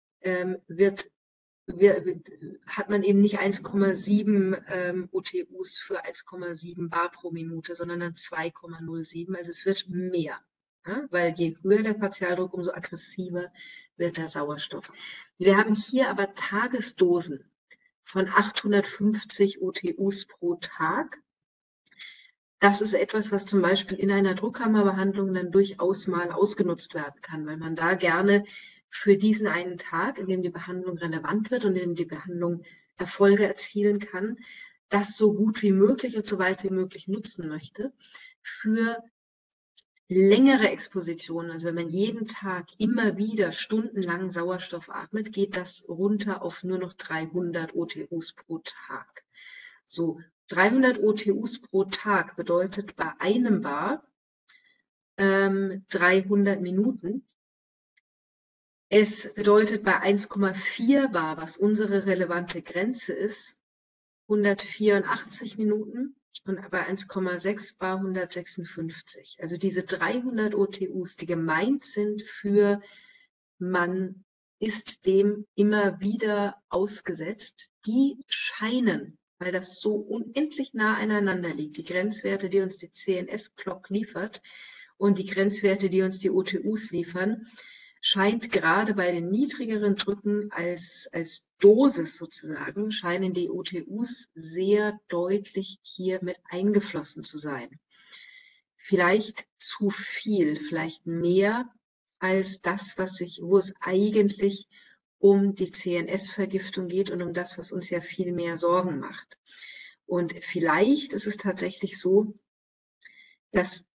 hat man eben nicht 1,7 OTUs für 1,7 bar pro Minute, sondern dann 2,07. Also es wird mehr, ja? Weil je höher der Partialdruck, umso aggressiver wird der Sauerstoff. Wir haben hier aber Tagesdosen von 850 OTUs pro Tag. Das ist etwas, was zum Beispiel in einer Druckkammerbehandlung dann durchaus mal ausgenutzt werden kann, weil man da gerne für diesen einen Tag, in dem die Behandlung relevant wird und in dem die Behandlung Erfolge erzielen kann, das so gut wie möglich und so weit wie möglich nutzen möchte. Für längere Expositionen, also wenn man jeden Tag immer wieder stundenlang Sauerstoff atmet, geht das runter auf nur noch 300 OTUs pro Tag. So, 300 OTUs pro Tag bedeutet bei 1 bar 300 Minuten. Es bedeutet bei 1,4 bar, was unsere relevante Grenze ist, 184 Minuten und bei 1,6 bar 156. Also diese 300 OTUs, die gemeint sind für, man ist dem immer wieder ausgesetzt, die scheinen, weil das so unendlich nah aneinander liegt, die Grenzwerte, die uns die CNS-Clock liefert und die Grenzwerte, die uns die OTUs liefern, scheint gerade bei den niedrigeren Drücken als Dosis sozusagen, scheinen die OTUs sehr deutlich hier mit eingeflossen zu sein. Vielleicht zu viel, vielleicht mehr als das, wo es eigentlich um die CNS-Vergiftung geht und um das, was uns ja viel mehr Sorgen macht. Und vielleicht ist es tatsächlich so, dass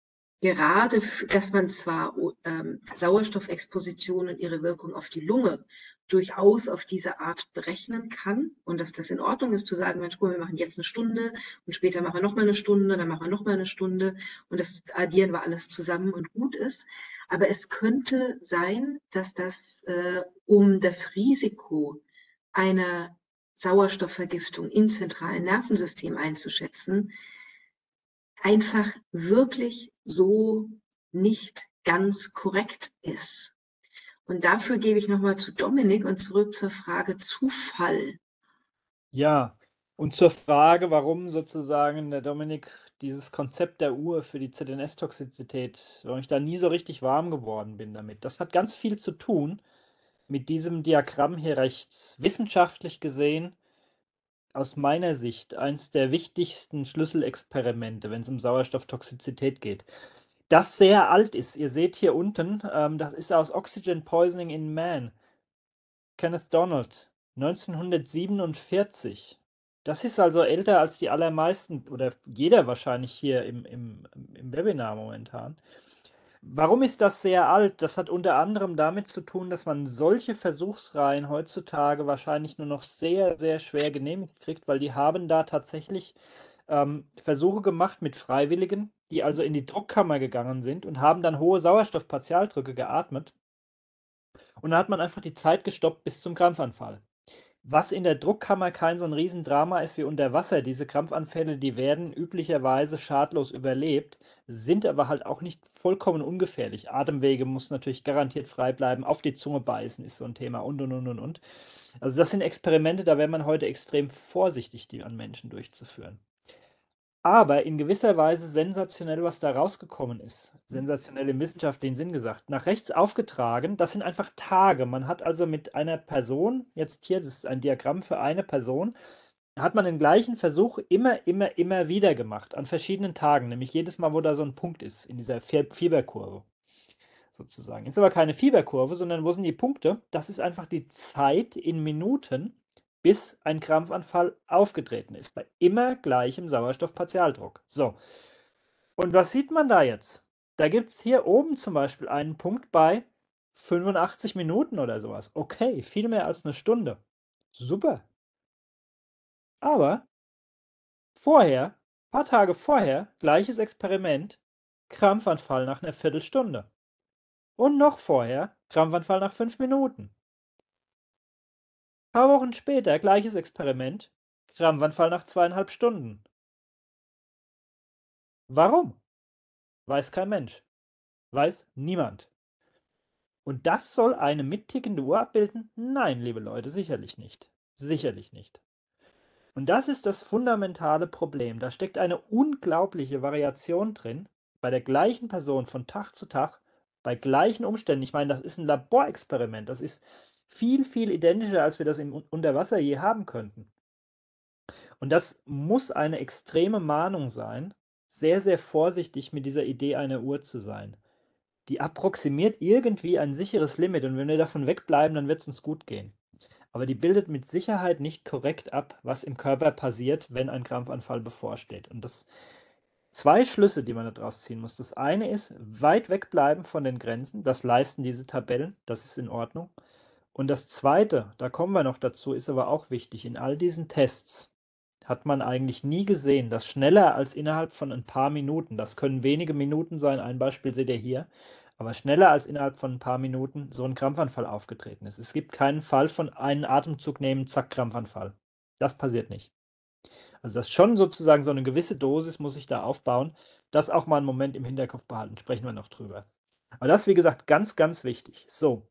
gerade, dass man zwar Sauerstoffexposition und ihre Wirkung auf die Lunge durchaus auf diese Art berechnen kann und dass das in Ordnung ist zu sagen, Mensch, guck, wir machen jetzt eine Stunde und später machen wir nochmal eine Stunde, dann machen wir nochmal eine Stunde und das addieren wir alles zusammen und gut ist. Aber es könnte sein, dass das, um das Risiko einer Sauerstoffvergiftung im zentralen Nervensystem einzuschätzen, einfach wirklich so nicht ganz korrekt ist. Und dafür gebe ich nochmal zu Dominik und zurück zur Frage Zufall.
Ja, und zur Frage, warum sozusagen der Dominik dieses Konzept der Uhr für die ZNS-Toxizität, warum ich da nie so richtig warm geworden bin damit. Das hat ganz viel zu tun mit diesem Diagramm hier rechts. Wissenschaftlich gesehen, aus meiner Sicht, eins der wichtigsten Schlüsselexperimente, wenn es um Sauerstofftoxizität geht. Das sehr alt ist. Ihr seht hier unten, das ist aus Oxygen Poisoning in Man. Kenneth Donald, 1947. Das ist also älter als die allermeisten oder jeder wahrscheinlich hier im Webinar momentan. Warum ist das sehr alt? Das hat unter anderem damit zu tun, dass man solche Versuchsreihen heutzutage wahrscheinlich nur noch sehr, sehr schwer genehmigt kriegt, weil die haben da tatsächlich Versuche gemacht mit Freiwilligen, die also in die Druckkammer gegangen sind und haben dann hohe Sauerstoffpartialdrücke geatmet. Und da hat man einfach die Zeit gestoppt bis zum Krampfanfall. Was in der Druckkammer kein so ein Riesendrama ist wie unter Wasser, diese Krampfanfälle, die werden üblicherweise schadlos überlebt, sind aber halt auch nicht vollkommen ungefährlich. Atemwege muss natürlich garantiert frei bleiben, auf die Zunge beißen ist so ein Thema und. Also das sind Experimente, da wäre man heute extrem vorsichtig, die an Menschen durchzuführen. Aber in gewisser Weise sensationell, was da rausgekommen ist. Sensationell im wissenschaftlichen Sinn gesagt. Nach rechts aufgetragen, das sind einfach Tage. Man hat also mit einer Person, jetzt hier, das ist ein Diagramm für eine Person, hat man den gleichen Versuch immer wieder gemacht, an verschiedenen Tagen, nämlich jedes Mal, wo da so ein Punkt ist, in dieser Fieberkurve sozusagen. Ist aber keine Fieberkurve, sondern wo sind die Punkte? Das ist einfach die Zeit in Minuten, bis ein Krampfanfall aufgetreten ist, bei immer gleichem Sauerstoffpartialdruck. So, und was sieht man da jetzt? Da gibt es hier oben zum Beispiel einen Punkt bei 85 Minuten oder sowas. Okay, viel mehr als eine Stunde. Super. Aber vorher, ein paar Tage vorher, gleiches Experiment, Krampfanfall nach einer Viertelstunde. Und noch vorher, Krampfanfall nach 5 Minuten. Ein paar Wochen später, gleiches Experiment, Krampfanfall nach 2,5 Stunden. Warum? Weiß kein Mensch. Weiß niemand. Und das soll eine mittickende Uhr abbilden? Nein, liebe Leute, sicherlich nicht. Sicherlich nicht. Und das ist das fundamentale Problem. Da steckt eine unglaubliche Variation drin, bei der gleichen Person von Tag zu Tag, bei gleichen Umständen. Ich meine, das ist ein Laborexperiment. Das ist viel, viel identischer, als wir das im Unterwasser je haben könnten. Und das muss eine extreme Mahnung sein, sehr, sehr vorsichtig mit dieser Idee einer Uhr zu sein. Die approximiert irgendwie ein sicheres Limit und wenn wir davon wegbleiben, dann wird es uns gut gehen. Aber die bildet mit Sicherheit nicht korrekt ab, was im Körper passiert, wenn ein Krampfanfall bevorsteht. Und das zwei Schlüsse, die man daraus ziehen muss. Das eine ist, weit wegbleiben von den Grenzen. Das leisten diese Tabellen. Das ist in Ordnung. Und das zweite, da kommen wir noch dazu, ist aber auch wichtig. In all diesen Tests hat man eigentlich nie gesehen, dass schneller als innerhalb von ein paar Minuten, das können wenige Minuten sein, ein Beispiel seht ihr hier, aber schneller als innerhalb von ein paar Minuten so ein Krampfanfall aufgetreten ist. Es gibt keinen Fall von einen Atemzug nehmen, zack, Krampfanfall. Das passiert nicht. Also das schon sozusagen so eine gewisse Dosis muss ich da aufbauen. Das auch mal einen Moment im Hinterkopf behalten, sprechen wir noch drüber. Aber das, wie gesagt, ganz, ganz wichtig. So,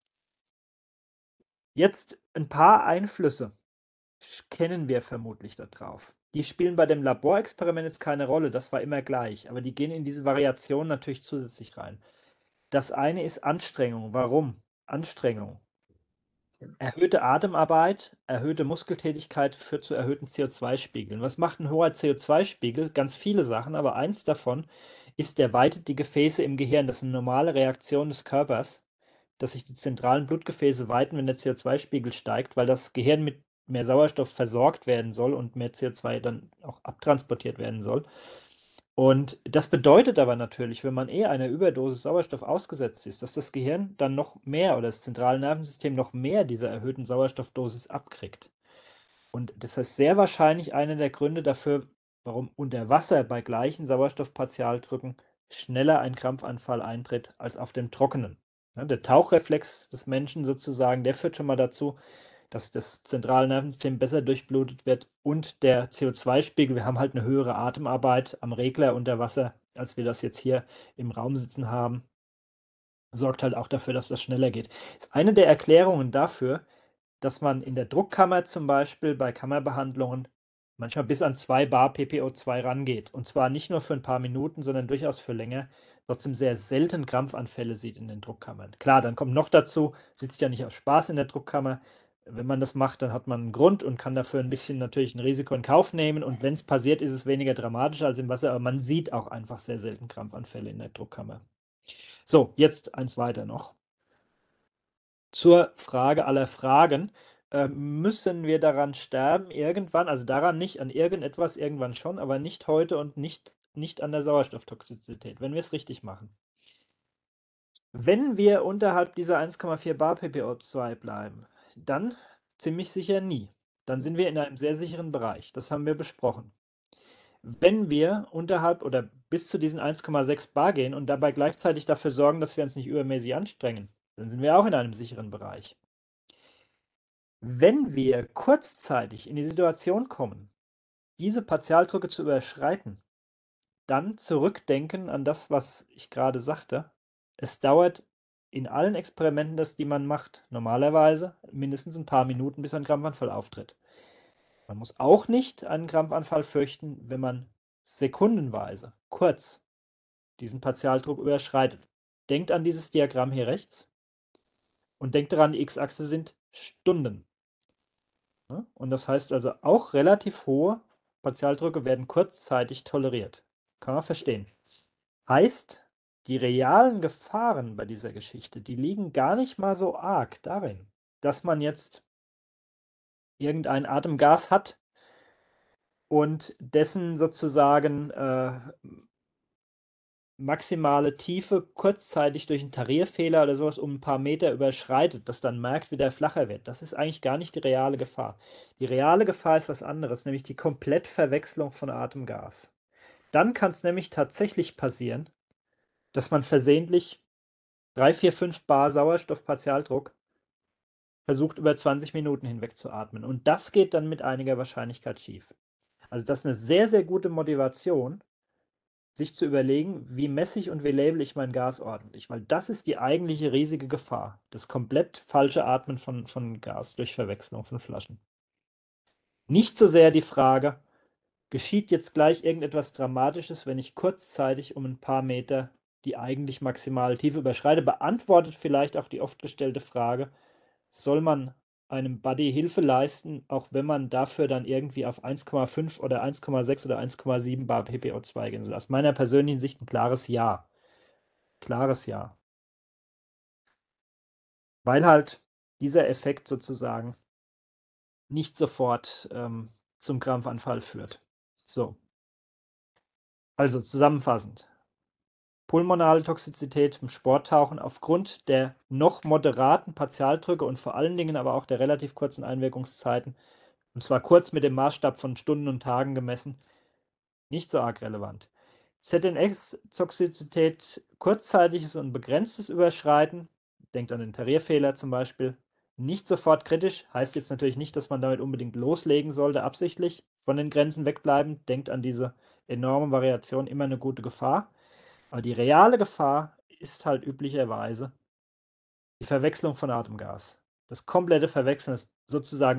jetzt ein paar Einflüsse kennen wir vermutlich da drauf. Die spielen bei dem Laborexperiment jetzt keine Rolle, das war immer gleich, aber die gehen in diese Variation natürlich zusätzlich rein. Das eine ist Anstrengung. Warum? Anstrengung. Erhöhte Atemarbeit, erhöhte Muskeltätigkeit führt zu erhöhten CO2-Spiegeln. Was macht ein hoher CO2-Spiegel? Ganz viele Sachen, aber eins davon ist, der weitet die Gefäße im Gehirn. Das ist eine normale Reaktion des Körpers, dass sich die zentralen Blutgefäße weiten, wenn der CO2-Spiegel steigt, weil das Gehirn mit mehr Sauerstoff versorgt werden soll und mehr CO2 dann auch abtransportiert werden soll. Und das bedeutet aber natürlich, wenn man einer Überdosis Sauerstoff ausgesetzt ist, dass das Gehirn dann noch mehr oder das zentrale Nervensystem noch mehr dieser erhöhten Sauerstoffdosis abkriegt. Und das ist sehr wahrscheinlich einer der Gründe dafür, warum unter Wasser bei gleichen Sauerstoffpartialdrücken schneller ein Krampfanfall eintritt als auf dem Trockenen. Ja, der Tauchreflex des Menschen sozusagen, der führt schon mal dazu, dass das zentrale Nervensystem besser durchblutet wird und der CO2-Spiegel, wir haben halt eine höhere Atemarbeit am Regler unter Wasser, als wir das jetzt hier im Raum sitzen haben, sorgt halt auch dafür, dass das schneller geht. Das ist eine der Erklärungen dafür, dass man in der Druckkammer zum Beispiel bei Kammerbehandlungen manchmal bis an 2 Bar PPO2 rangeht. Und zwar nicht nur für ein paar Minuten, sondern durchaus für länger. Trotzdem sehr selten Krampfanfälle sieht in den Druckkammern. Klar, dann kommt noch dazu, sitzt ja nicht aus Spaß in der Druckkammer. Wenn man das macht, dann hat man einen Grund und kann dafür ein bisschen natürlich ein Risiko in Kauf nehmen. Und wenn es passiert, ist es weniger dramatisch als im Wasser, aber man sieht auch einfach sehr selten Krampfanfälle in der Druckkammer. So, jetzt eins weiter noch. Zur Frage aller Fragen. Müssen wir daran sterben irgendwann? Also daran nicht, an irgendetwas irgendwann schon, aber nicht heute und nicht an der Sauerstofftoxizität, wenn wir es richtig machen. Wenn wir unterhalb dieser 1,4 Bar ppO2 bleiben, dann ziemlich sicher nie. Dann sind wir in einem sehr sicheren Bereich. Das haben wir besprochen. Wenn wir unterhalb oder bis zu diesen 1,6 Bar gehen und dabei gleichzeitig dafür sorgen, dass wir uns nicht übermäßig anstrengen, dann sind wir auch in einem sicheren Bereich. Wenn wir kurzzeitig in die Situation kommen, diese Partialdrücke zu überschreiten, dann zurückdenken an das, was ich gerade sagte. Es dauert in allen Experimenten, die man macht, normalerweise mindestens ein paar Minuten, bis ein Krampfanfall auftritt. Man muss auch nicht einen Krampfanfall fürchten, wenn man sekundenweise, kurz, diesen Partialdruck überschreitet. Denkt an dieses Diagramm hier rechts und denkt daran, die X-Achse sind Stunden. Und das heißt also, auch relativ hohe Partialdrücke werden kurzzeitig toleriert. Kann man verstehen. Heißt, die realen Gefahren bei dieser Geschichte, die liegen gar nicht mal so arg darin, dass man jetzt irgendein Atemgas hat und dessen sozusagen maximale Tiefe kurzzeitig durch einen Tarierfehler oder sowas um ein paar Meter überschreitet, das dann merkt, wie der flacher wird. Das ist eigentlich gar nicht die reale Gefahr. Die reale Gefahr ist was anderes, nämlich die Komplettverwechslung von Atemgas. Dann kann es nämlich tatsächlich passieren, dass man versehentlich 3, 4, 5 Bar Sauerstoffpartialdruck versucht, über 20 Minuten hinweg zu atmen. Und das geht dann mit einiger Wahrscheinlichkeit schief. Also das ist eine sehr, sehr gute Motivation, sich zu überlegen, wie messe ich und wie label ich mein Gas ordentlich, weil das ist die eigentliche riesige Gefahr, das komplett falsche Atmen von Gas durch Verwechslung von Flaschen. Nicht so sehr die Frage, geschieht jetzt gleich irgendetwas Dramatisches, wenn ich kurzzeitig um ein paar Meter die eigentlich maximale Tiefe überschreite, beantwortet vielleicht auch die oft gestellte Frage, soll man einem Buddy Hilfe leisten, auch wenn man dafür dann irgendwie auf 1,5 oder 1,6 oder 1,7 Bar PPO2 gehen soll. Aus meiner persönlichen Sicht ein klares Ja. Klares Ja. Weil halt dieser Effekt sozusagen nicht sofort zum Krampfanfall führt. So. Also zusammenfassend. Pulmonale Toxizität im Sporttauchen aufgrund der noch moderaten Partialdrücke und vor allen Dingen aber auch der relativ kurzen Einwirkungszeiten, und zwar kurz mit dem Maßstab von Stunden und Tagen gemessen, nicht so arg relevant. ZNX-Toxizität, kurzzeitiges und begrenztes Überschreiten, denkt an den Tarierfehler zum Beispiel, nicht sofort kritisch, heißt jetzt natürlich nicht, dass man damit unbedingt loslegen sollte, absichtlich von den Grenzen wegbleiben, denkt an diese enorme Variation, immer eine gute Gefahr. Aber die reale Gefahr ist halt üblicherweise die Verwechslung von Atemgas. Das komplette Verwechseln ist sozusagen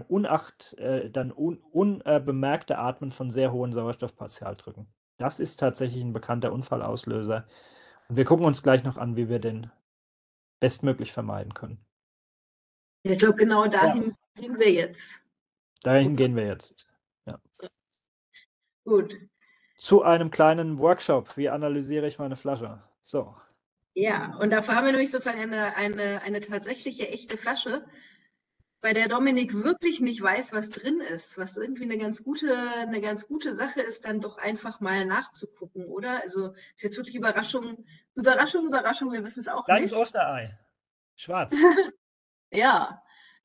unbemerkte Atmen von sehr hohen Sauerstoffpartialdrücken. Das ist tatsächlich ein bekannter Unfallauslöser. Und wir gucken uns gleich noch an, wie wir den bestmöglich vermeiden können.
Ich glaube, genau dahin gehen wir jetzt.
Dahin gehen wir jetzt. Ja.
Gut.
Zu einem kleinen Workshop. Wie analysiere ich meine Flasche? So.
Ja, und dafür haben wir nämlich sozusagen eine tatsächliche, echte Flasche. bei der Dominik wirklich nicht weiß, was drin ist, was irgendwie eine ganz gute Sache ist, dann doch einfach mal nachzugucken, oder? Also ist jetzt wirklich Überraschung, Überraschung, Überraschung, wir wissen es auch
Kleines
nicht.
Osterei. Schwarz.
Ja.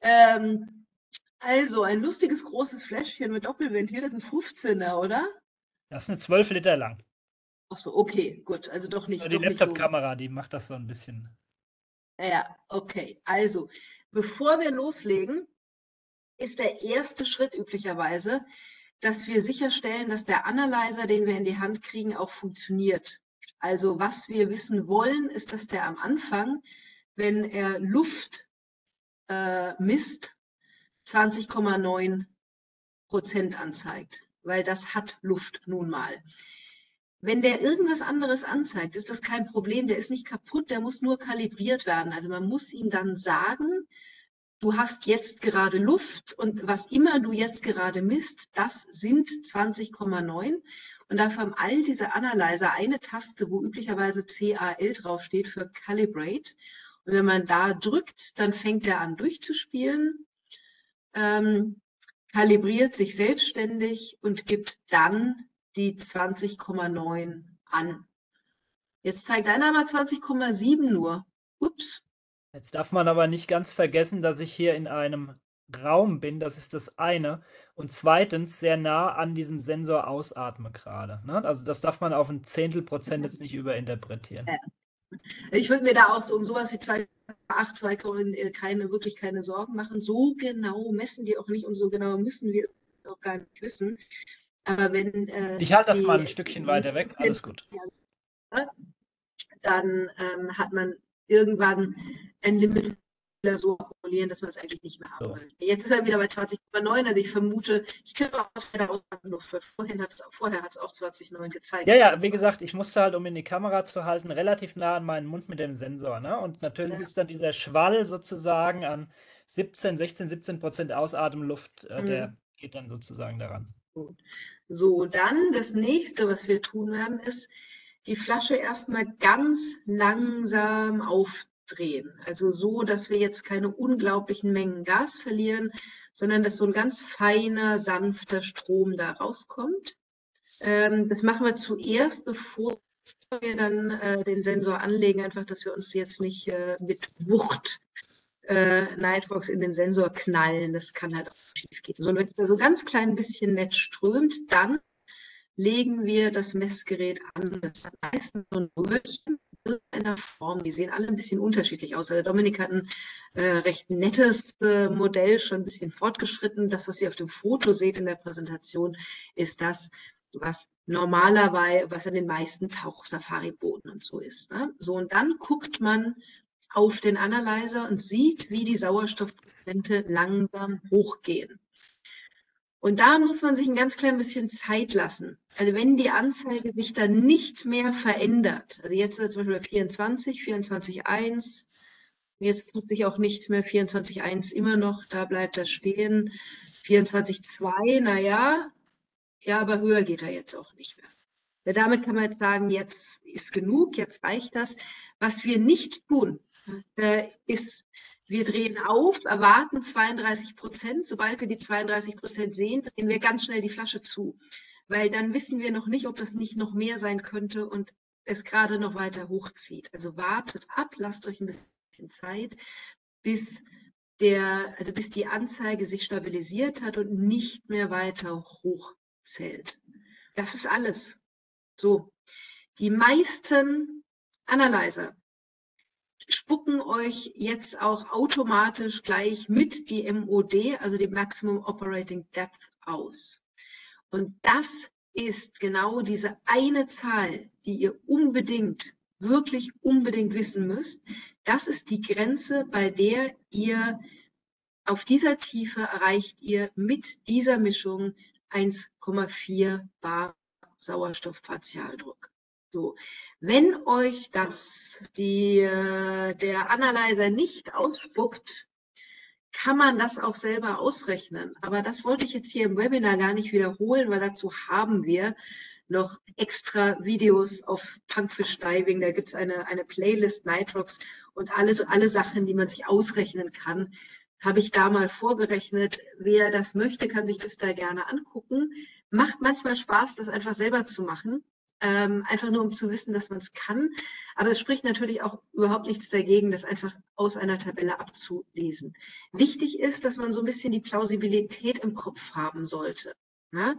Also ein lustiges großes Fläschchen mit Doppelventil, das ist ein 15er, oder?
Das ist eine 12 Liter lang.
Ach so, okay, gut. Also
Das ist nur die
doch nicht so.
Laptop-Kamera, die macht das so ein bisschen.
Ja, okay. Also, bevor wir loslegen, ist der erste Schritt üblicherweise, dass wir sicherstellen, dass der Analyzer, den wir in die Hand kriegen, auch funktioniert. Also was wir wissen wollen, ist, dass der am Anfang, wenn er Luft misst, 20,9% anzeigt, weil das hat Luft nun mal. Wenn der irgendwas anderes anzeigt, ist das kein Problem, der ist nicht kaputt, der muss nur kalibriert werden. Also man muss ihm dann sagen, du hast jetzt gerade Luft und was immer du jetzt gerade misst, das sind 20,9. Und dafür haben all diese Analyzer eine Taste, wo üblicherweise CAL draufsteht für Calibrate. Und wenn man da drückt, dann fängt er an durchzuspielen, kalibriert sich selbstständig und gibt dann die 20,9 an. Jetzt zeigt einer mal 20,7 nur. Ups.
Jetzt darf man aber nicht ganz vergessen, dass ich hier in einem Raum bin, das ist das eine. Und zweitens sehr nah an diesem Sensor ausatme gerade. Ne? Also das darf man auf ein Zehntelprozent jetzt nicht überinterpretieren.
Ich würde mir da auch so um sowas wie 2,8, 2, wirklich keine Sorgen machen. So genau messen die auch nicht und so genau müssen wir es auch gar nicht wissen. Aber wenn
ich halte das mal ein Stückchen weiter weg, alles gut.
Dann hat man irgendwann ein Limit so formulieren, dass man es eigentlich nicht mehr haben
So.
will. Jetzt ist er wieder bei 20,9, also ich vermute, ich tippe auf der Ausgabenluft, vorher hat es auch 20,9 gezeigt.
Ja, wie gesagt, ich musste halt, um in die Kamera zu halten, relativ nah an meinen Mund mit dem Sensor. Ne? Und natürlich ist dann dieser Schwall sozusagen an 17% Ausatemluft, der geht dann sozusagen daran.
So, dann das nächste, was wir tun werden, ist die Flasche erstmal ganz langsam aufdrehen. Also so, dass wir jetzt keine unglaublichen Mengen Gas verlieren, sondern dass so ein ganz feiner, sanfter Strom da rauskommt. Das machen wir zuerst, bevor wir dann den Sensor anlegen, einfach, dass wir uns jetzt nicht mit Wucht Nitrox in den Sensor knallen. Das kann halt auch schief gehen. Sondern wenn es da so ganz klein bisschen nett strömt, dann legen wir das Messgerät an. Das ist meistens so ein Röhrchen in einer Form. Die sehen alle ein bisschen unterschiedlich aus. Also Dominik hat ein recht nettes Modell, schon ein bisschen fortgeschritten. Das, was ihr auf dem Foto seht in der Präsentation, ist das, was normalerweise, was an den meisten Tauch-Safari-Booten und so ist. Ne? So, und dann guckt man auf den Analyzer und sieht, wie die Sauerstoffprozente langsam hochgehen. Und da muss man sich ein ganz klein bisschen Zeit lassen. Also wenn die Anzeige sich dann nicht mehr verändert, also jetzt ist es zum Beispiel bei 24, 24,1, jetzt tut sich auch nichts mehr, 24,1 immer noch, da bleibt das stehen, 24,2, naja, ja, aber höher geht er jetzt auch nicht mehr. Ja, damit kann man jetzt sagen, jetzt ist genug, jetzt reicht das. Was wir nicht tun, ist, wir drehen auf, erwarten 32%. Sobald wir die 32% sehen, drehen wir ganz schnell die Flasche zu. Weil dann wissen wir noch nicht, ob das nicht noch mehr sein könnte und es gerade noch weiter hochzieht. Also wartet ab, lasst euch ein bisschen Zeit, bis die Anzeige sich stabilisiert hat und nicht mehr weiter hochzählt. Das ist alles. So, die meisten Analyzer spucken euch jetzt auch automatisch gleich mit die MOD, also die Maximum Operating Depth, aus. Und das ist genau diese eine Zahl, die ihr wirklich unbedingt wissen müsst. Das ist die Grenze, bei der ihr auf dieser Tiefe erreicht ihr mit dieser Mischung 1,4 bar Sauerstoffpartialdruck. So, wenn euch der Analyzer nicht ausspuckt, kann man das auch selber ausrechnen. Aber das wollte ich jetzt hier im Webinar gar nicht wiederholen, weil dazu haben wir noch extra Videos auf Punkfish Diving. Da gibt es eine Playlist Nitrox und alle Sachen, die man sich ausrechnen kann. habe ich da mal vorgerechnet. Wer das möchte, kann sich das da gerne angucken. Macht manchmal Spaß, das einfach selber zu machen. Einfach nur, um zu wissen, dass man es kann. Aber es spricht natürlich auch überhaupt nichts dagegen, das einfach aus einer Tabelle abzulesen. Wichtig ist, dass man so ein bisschen die Plausibilität im Kopf haben sollte. Ja?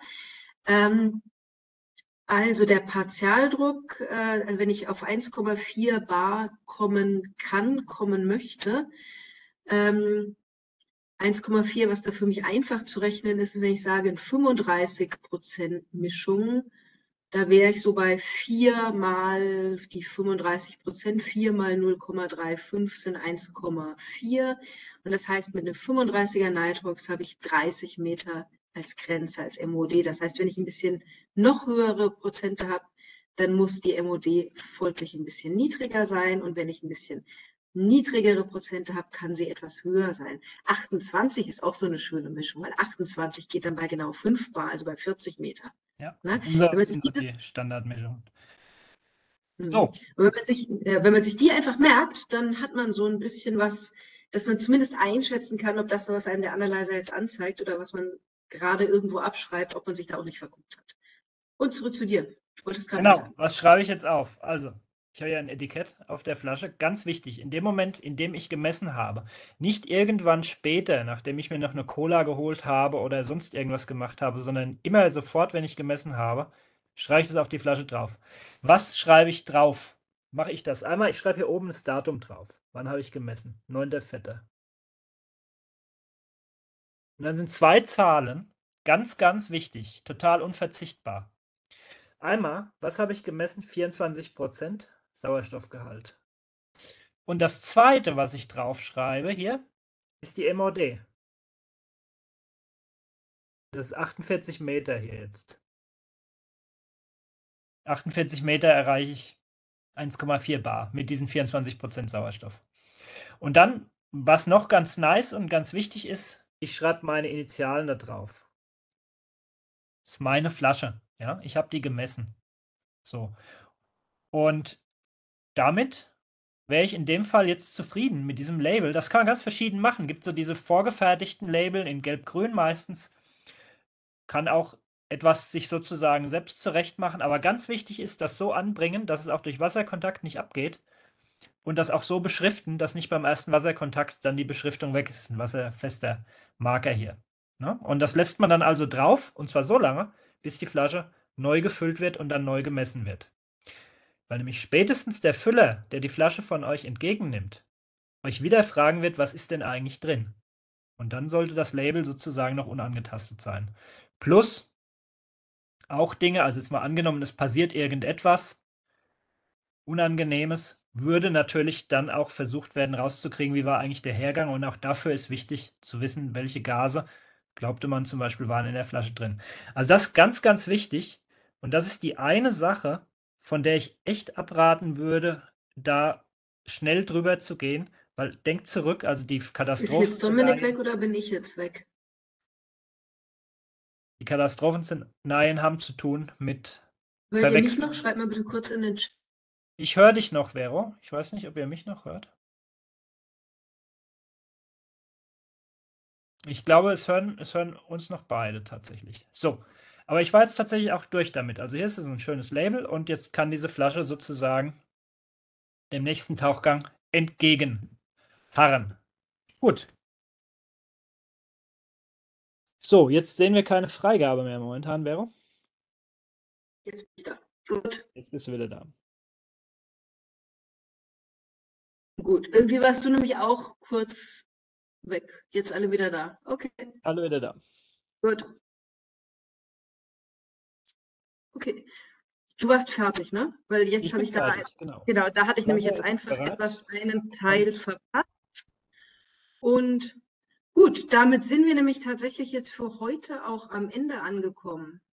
Also der Partialdruck, also wenn ich auf 1,4 bar kommen kann, kommen möchte, 1,4, was da für mich einfach zu rechnen ist, wenn ich sage 35% Mischung, da wäre ich so bei 4 mal die 35%, 4 mal 0,35 sind 1,4. Und das heißt, mit einem 35er Nitrox habe ich 30 Meter als Grenze, als MOD. Das heißt, wenn ich ein bisschen noch höhere Prozente habe, dann muss die MOD folglich ein bisschen niedriger sein. Und wenn ich ein bisschen niedrigere Prozente habe, kann sie etwas höher sein. 28 ist auch so eine schöne Mischung, weil 28 geht dann bei genau 5 bar, also bei 40 Meter.
Ja,
Ne?
das sind so
Wenn man sich
die Standardmischungen.
und wenn man sich die einfach merkt, dann hat man so ein bisschen was, dass man zumindest einschätzen kann, ob das, was einem der Analyzer jetzt anzeigt oder was man gerade irgendwo abschreibt, ob man sich da auch nicht verguckt hat. Und zurück zu dir. Du wolltest gerade
Genau,
weiter.
was schreibe ich jetzt auf? Also, ich habe ja ein Etikett auf der Flasche. Ganz wichtig, in dem Moment, in dem ich gemessen habe, nicht irgendwann später, nachdem ich mir noch eine Cola geholt habe oder sonst irgendwas gemacht habe, sondern immer sofort, wenn ich gemessen habe, schreibe ich das auf die Flasche drauf. Was schreibe ich drauf? Mache ich das? Einmal, ich schreibe hier oben das Datum drauf. Wann habe ich gemessen? 9.4. Und dann sind zwei Zahlen, ganz, ganz wichtig, total unverzichtbar. Einmal, was habe ich gemessen? 24% Sauerstoffgehalt. Und das zweite, was ich draufschreibe hier, ist die MOD. Das ist 48 Meter hier jetzt. 48 Meter erreiche ich 1,4 bar mit diesen 24% Sauerstoff. Und dann, was noch ganz nice und ganz wichtig ist, ich schreibe meine Initialen da drauf. Das ist meine Flasche. Ja, ich habe die gemessen. So. Und damit wäre ich in dem Fall jetzt zufrieden mit diesem Label. Das kann man ganz verschieden machen. Gibt so diese vorgefertigten Label in Gelb-Grün meistens. Kann auch etwas sich sozusagen selbst zurecht machen. Aber ganz wichtig ist, das so anbringen, dass es auch durch Wasserkontakt nicht abgeht. Und das auch so beschriften, dass nicht beim ersten Wasserkontakt dann die Beschriftung weg ist. Ein wasserfester Marker hier. Ne? Und das lässt man dann also drauf. Und zwar so lange, bis die Flasche neu gefüllt wird und dann neu gemessen wird. Weil nämlich spätestens der Füller, der die Flasche von euch entgegennimmt, euch wieder fragen wird, was ist denn eigentlich drin? Und dann sollte das Label sozusagen noch unangetastet sein. Plus auch Dinge, also jetzt mal angenommen, es passiert irgendetwas Unangenehmes, würde natürlich dann auch versucht werden rauszukriegen, wie war eigentlich der Hergang. Und auch dafür ist wichtig zu wissen, welche Gase, glaubte man zum Beispiel, waren in der Flasche drin. Also das ist ganz, ganz wichtig. Und das ist die eine Sache, von der ich echt abraten würde, da schnell drüber zu gehen, weil denkt zurück, also die
Ist
Katastrophen
jetzt Dominik weg oder bin ich jetzt weg?
die Katastrophenszenarien haben zu tun mit
Hört ihr mich noch?
Verwechslung.
Schreibt mal bitte kurz in den Chat.
Ich höre dich noch, Vero. Ich weiß nicht, ob ihr mich noch hört. Ich glaube, es hören uns noch beide tatsächlich. So, aber ich war jetzt tatsächlich auch durch damit. Also hier ist so ein schönes Label und jetzt kann diese Flasche sozusagen dem nächsten Tauchgang entgegenharren. Gut. So, jetzt sehen wir keine Freigabe mehr momentan, Vero.
Jetzt bin ich da. Gut.
Jetzt bist du wieder da.
Gut. Irgendwie warst du nämlich auch kurz weg. Jetzt alle wieder da. Okay.
Alle wieder da.
Gut. Okay. Du warst fertig, ne? Weil jetzt
Ich
habe
bin
ich da,
fertig, genau.
genau, da hatte ich nämlich
Flasche
jetzt
ist
einfach
bereit.
einen Teil verpasst. Und gut, damit sind wir nämlich tatsächlich jetzt für heute auch am Ende angekommen.